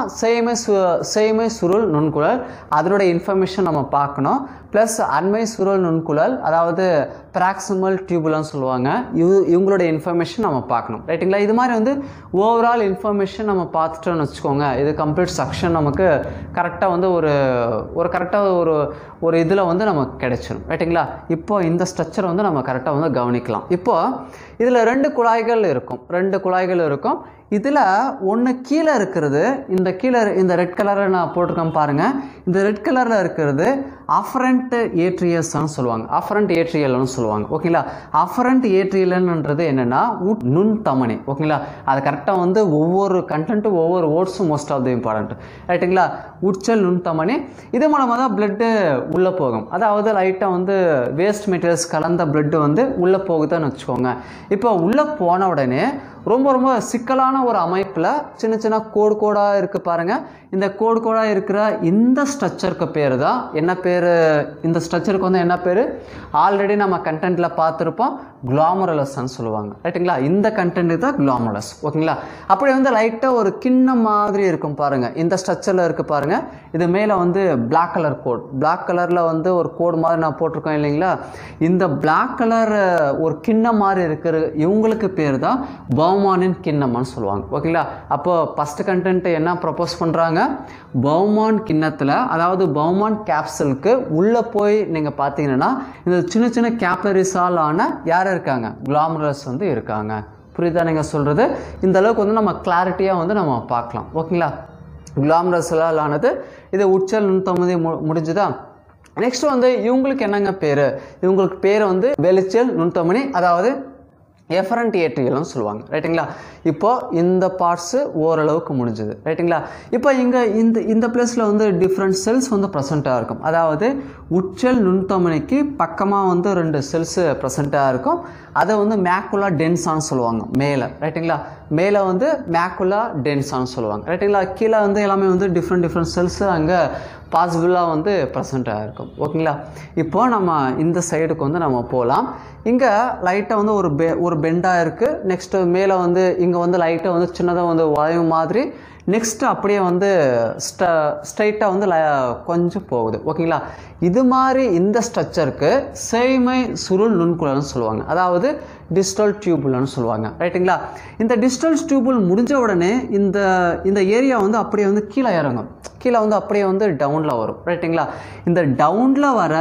சேய்மை சுருள் நுண்குழல், அதனுடைய இன்ஃபர்மேஷன் நம்ம பார்க்கணும். ப்ளஸ் அண்மை சுருள் நுண்குழல், அதாவது ப்ராக்சிமல் டியூபுலன்னு சொல்லுவாங்க, இவங்களுடைய இன்ஃபர்மேஷன் நம்ம பார்க்கணும் ரைட்டுங்களா. இது மாதிரி வந்து ஓவரால் இன்ஃபர்மேஷன் நம்ம பார்த்துட்டோன்னு வச்சுக்கோங்க, இது கம்ப்ளீட் செக்ஷன் நமக்கு கரெக்டாக வந்து ஒரு கரெக்டாக ஒரு இதில் வந்து நமக்கு கிடைச்சிடும் ரைட்டுங்களா. இப்போ இந்த ஸ்ட்ரக்சர் வந்து நம்ம கரெக்டாக வந்து கவனிக்கலாம். இப்போ இதில் ரெண்டு குழாய்கள் இருக்கும். இதில் ஒன்று கீழே இருக்கிறது, இந்த ரெட் கலரில் நான் போட்டிருக்கேன் பாருங்கள். இந்த ரெட் கலரில் இருக்கிறது அஃபரண்ட் ஏட்ரியஸ்ன்னு சொல்லுவாங்க, அஃபரண்ட் ஏட்ரியல்னு சொல்லுவாங்க ஓகேங்களா. அஃபரண்ட் ஏட்ரியல்ன்றது என்னென்னா நுண்தமனி ஓகேங்களா. அது கரெக்டாக வந்து ஒவ்வொரு கண்டென்ட்டும் ஒவ்வொரு வேர்ட்ஸும் மோஸ்ட் ஆஃப் தி இம்பார்ட்டன்ட் ரைட்டுங்களா. உட்சல் நுண்தமனி, இது மூலமாக தான் பிளட்டு உள்ளே போகும். அதாவது லைட்டாக வந்து வேஸ்ட் மெட்டீரியல்ஸ் கலந்த பிளட்டு வந்து உள்ளே போகுதுன்னு வச்சுக்கோங்க. இப்போ உள்ளே போன உடனே ரொம்ப சிக்கலான ஒரு அமைப்பில் சின்ன கோடாக இருக்குது பாருங்கள். இந்த கோடாக இருக்கிற இந்த ஸ்ட்ரக்சருக்கு பேர் தான் என்ன பேர்? இந்த ஸ்ட்ரக்சருக்கு வந்து என்ன பேர்? ஆல்ரெடி நம்ம கண்டென்ட்டில் பார்த்துருப்போம், குளாமரலஸ்ன்னு சொல்லுவாங்க ரைட்டுங்களா. இந்த கண்டென்ட் தான் குளாமரலஸ் ஓகேங்களா. அப்படி வந்து லைட்டாக ஒரு கிண்ணம் மாதிரி இருக்கும் பாருங்கள், இந்த ஸ்ட்ரக்சரில் இருக்குது பாருங்கள். இது மேலே வந்து பிளாக் கலர் கோட், பிளாக் கலரில் வந்து ஒரு கோடு மாதிரி நான் போட்டிருக்கோம் இல்லைங்களா. இந்த பிளாக் கலர் ஒரு கிண்ணம் மாதிரி இருக்கிற இவங்களுக்கு பேர் தான் பௌமானின் கிண்ணம்னு சொல்லுவாங்க ஓகேங்களா. அப்போ ஃபஸ்ட்டு கண்டென்ட் என்ன ப்ரப்போஸ் பண்ணுறாங்க? பௌமான் கிண்ணத்தில், அதாவது பௌமான் கேப்சலுக்கு உள்ளே போய் நீங்கள் பார்த்தீங்கன்னா இந்த சின்ன கேப்லரிஸால் ஆன யார் இருக்காங்க? குளாமரஸ் வந்து இருக்காங்க. புரியுதா நீங்கள் சொல்கிறது? இந்த அளவுக்கு வந்து நம்ம கிளாரிட்டியாக வந்து நம்ம பார்க்கலாம் ஓகேங்களா. குளாமரஸால் ஆனது இது உட்சல் நுண்தமனி முடிஞ்சுதா. நெக்ஸ்ட் வந்து இவங்களுக்கு என்னங்க பேர்? இவங்களுக்கு பேர் வந்து வெளிச்சல் நுண்தமனி, அதாவது எஃபரண்ட் ஏட்ரியல்னு சொல்லுவாங்க ரைட்டுங்களா. இப்போ இந்த பார்ட்ஸு ஓரளவுக்கு முடிஞ்சுது ரைட்டுங்களா. இப்போ இங்கே இந்த பிளேஸில் வந்து டிஃப்ரெண்ட் செல்ஸ் வந்து ப்ரெசென்ட்டாக இருக்கும். அதாவது உட்சல் நுண்தமனிக்கு பக்கமாக வந்து 2 செல்ஸு ப்ரெசென்ட்டாக இருக்கும். அதை வந்து மேக்குலா டென்ஸான்னு சொல்லுவாங்க மேலே ரைட்டுங்களா. மேலே வந்து மேக்குலா டென்ஸான்னு சொல்லுவாங்க ரைட்டுங்களா. கீழே வந்து எல்லாமே வந்து டிஃப்ரெண்ட் செல்ஸு அங்கே பாசிபிளாக வந்து ப்ரெசென்ட்டாக இருக்கும் ஓகேங்களா. இப்போ நம்ம இந்த சைடுக்கு வந்து நம்ம போகலாம். இங்கே லைட்டாக வந்து ஒரு பெண்டாக இருக்குது. நெக்ஸ்ட்டு மேலே வந்து இங்கே வந்து லைட்டாக வந்து சின்னதாக வந்து வளைவு மாதிரி. நெக்ஸ்ட்டு அப்படியே வந்து ஸ்ட்ரைட்டாக வந்து கொஞ்சம் போகுது ஓகேங்களா. இது மாதிரி இந்த ஸ்ட்ரக்சருக்கு சேய்மை சுருள் நுண்குழல்னு சொல்லுவாங்க, அதாவது டிஸ்டல் டியூபுல்னு சொல்லுவாங்க ரைட்டுங்களா. இந்த டிஸ்டல் டியூபுல் முடிஞ்ச உடனே இந்த ஏரியா வந்து அப்படியே வந்து கீழே இறங்கும், கீழே வந்து அப்படியே வந்து டவுனில் வரும் ரைட்டுங்களா. இந்த டவுனில் வர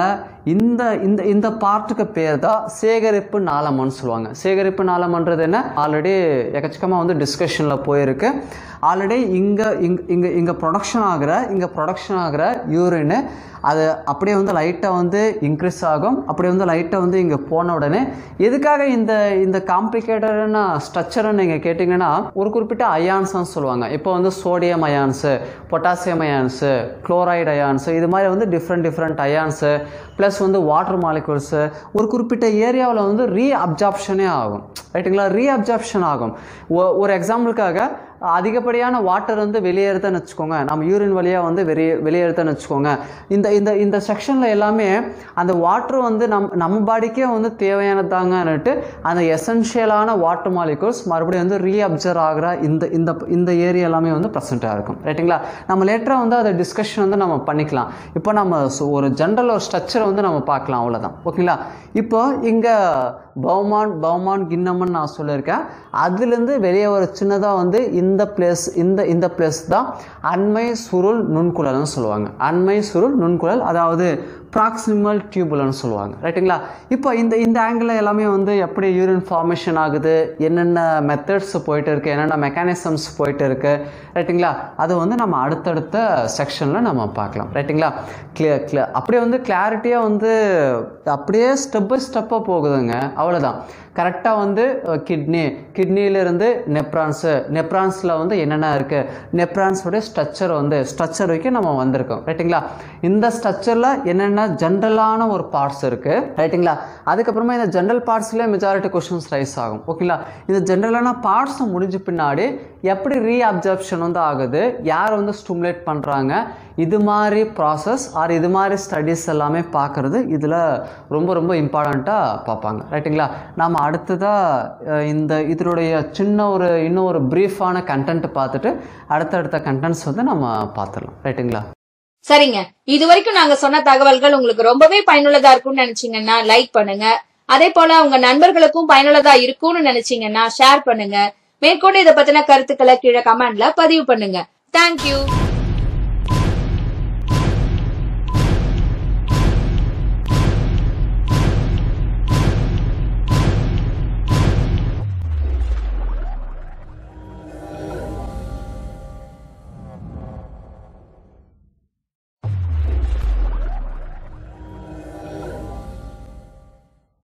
இந்த பார்ட்டுக்கு பேர் தான் சேகரிப்பு நாளம்னு சொல்லுவாங்க. சேகரிப்பு நாளம்ன்றது என்ன? ஆல்ரெடி எக்கச்சக்கமாக வந்து டிஸ்கஷனில் போயிருக்கு. ஆல்ரெடி இங்கே ப்ரொடக்ஷன் ஆகிற யூரின் அது அப்படியே வந்து லைட்டாக வந்து இன்க்ரீஸ் ஆகும். அப்படியே வந்து லைட்டாக வந்து இங்கே போன உடனே எதுக்காக இந்த காம்ப்ளிகேட்டடான ஸ்ட்ரக்சர்னு நீங்கள் கேட்டிங்கன்னா, ஒரு குறிப்பிட்ட அயான்ஸ்ன்னு சொல்லுவாங்க. இப்போ வந்து sodium ions, potassium ions, chloride ions, இது மாதிரி வந்து டிஃப்ரெண்ட் அயான்ஸு ப்ளஸ் வந்து வாட்டர் மாலிகுல்ஸு ஒரு குறிப்பிட்ட ஏரியாவில் வந்து ரீஅப்சார்ப்ஷனே ஆகும் ரைட்டுங்களா. ரீஅப்சார்ப்ஷன் ஆகும். ஒரு எக்ஸாம்பிளுக்காக அதிகப்படியான வாட்டர் வந்து வெளியேறுதுன்னு வச்சுக்கோங்க, நம்ம யூரின் வழியாக வந்து வெளியேறுதுன்னு வச்சுக்கோங்க. இந்த செக்ஷனில் எல்லாமே அந்த வாட்டர் வந்து நம்ம பாடிக்கே வந்து தேவையானதாங்கன்னுட்டு அந்த எசென்ஷியலான வாட்டர் மாலிகுல்ஸ் மறுபடியும் வந்து ரீஅப்சர்வ் ஆகிற இந்த ஏரியா எல்லாமே வந்து ப்ரெசென்ட்டாக இருக்கும் ரைட்டுங்களா. நம்ம லேட்டராக வந்து அதை டிஸ்கஷன் வந்து நம்ம பண்ணிக்கலாம். இப்போ நம்ம ஒரு ஜென்ரல் ஒரு ஸ்ட்ரக்சரை வந்து நம்ம பார்க்கலாம், அவ்வளோதான் ஓகேங்களா. இப்போ இங்கே பௌமான் கிண்ணம்னு நான் சொல்லியிருக்கேன். அதுலேருந்து வெளியே ஒரு சின்னதாக வந்து இந்த பிளேஸ் தான் அண்மை சுருள் நுண்குழல்னு சொல்லுவாங்க. அண்மை சுருள் நுண்குழல், அதாவது ப்ராக்சிமல் டியூபுலன்னு சொல்லுவாங்க ரைட்டுங்களா. இப்போ இந்த ஆங்கிள் எல்லாமே வந்து எப்படி யூரின் ஃபார்மேஷன் ஆகுது, என்னென்ன மெத்தட்ஸ் போயிட்டு இருக்குது, என்னென்ன மெக்கானிசம்ஸ் போயிட்டு இருக்குது ரைட்டுங்களா, அது வந்து நம்ம அடுத்தடுத்த செக்ஷனில் நம்ம பார்க்கலாம் ரைட்டுங்களா. கிளியர் அப்படியே வந்து கிளாரிட்டியாக வந்து அப்படியே ஸ்டெப் பை ஸ்டெப்பாக போகுதுங்க, அவ்வளோதான். கரெக்டாக வந்து கிட்னியிலிருந்து நெப்ரான்ஸில் வந்து என்னென்ன இருக்குது, நெப்ரான்ஸோடைய ஸ்ட்ரக்சர் வரைக்கும் நம்ம வந்திருக்கோம் ரைட்டுங்களா. இந்த ஸ்ட்ரக்சரில் என்னென்ன ஜென்ரலான ஒரு பார்ட்ஸ் இருக்குது ரைட்டுங்களா. அதுக்கப்புறமா இந்த ஜென்ரல் பார்ட்ஸ்லேயே மெஜாரிட்டி கொஸ்டின்ஸ் ரைஸ் ஆகும் ஓகேங்களா. இந்த ஜென்ரலான பார்ட்ஸ் முடிஞ்ச பின்னாடி எப்படி ரீஅப்சர்ப்ஷன் வந்து ஆகுது, யார் வந்து ஸ்டிமுலேட் பண்ணுறாங்க, இது மாதிரி ப்ராசஸ் ஆர் இது மாதிரி ஸ்டடீஸ் எல்லாமே பார்க்குறது இதில் ரொம்ப ரொம்ப இம்பார்ட்டண்ட்டாக பார்ப்பாங்க ரைட்டுங்களா. நாம் அடுத்ததாக இதனுடைய இன்னும் ஒரு ப்ரீஃபான கண்டென்ட் பார்த்துட்டு அடுத்தடுத்த கண்டென்ட்ஸ் வந்து நம்ம பார்த்துடலாம் ரைட்டுங்களா. சரிங்க, இது வரைக்கும் நாங்க சொன்ன தகவல்கள் உங்களுக்கு ரொம்பவே பயனுள்ளதா இருக்கும்னு நினைச்சீங்கன்னா லைக் பண்ணுங்க. அதே போல உங்க நண்பர்களுக்கும் பயனுள்ளதா இருக்கும்னு நினைச்சீங்கன்னா ஷேர் பண்ணுங்க. மேற்கொண்டு இதை பத்தின கருத்துக்களை கீழே கமெண்ட்ல பதிவு பண்ணுங்க. தேங்க்யூ.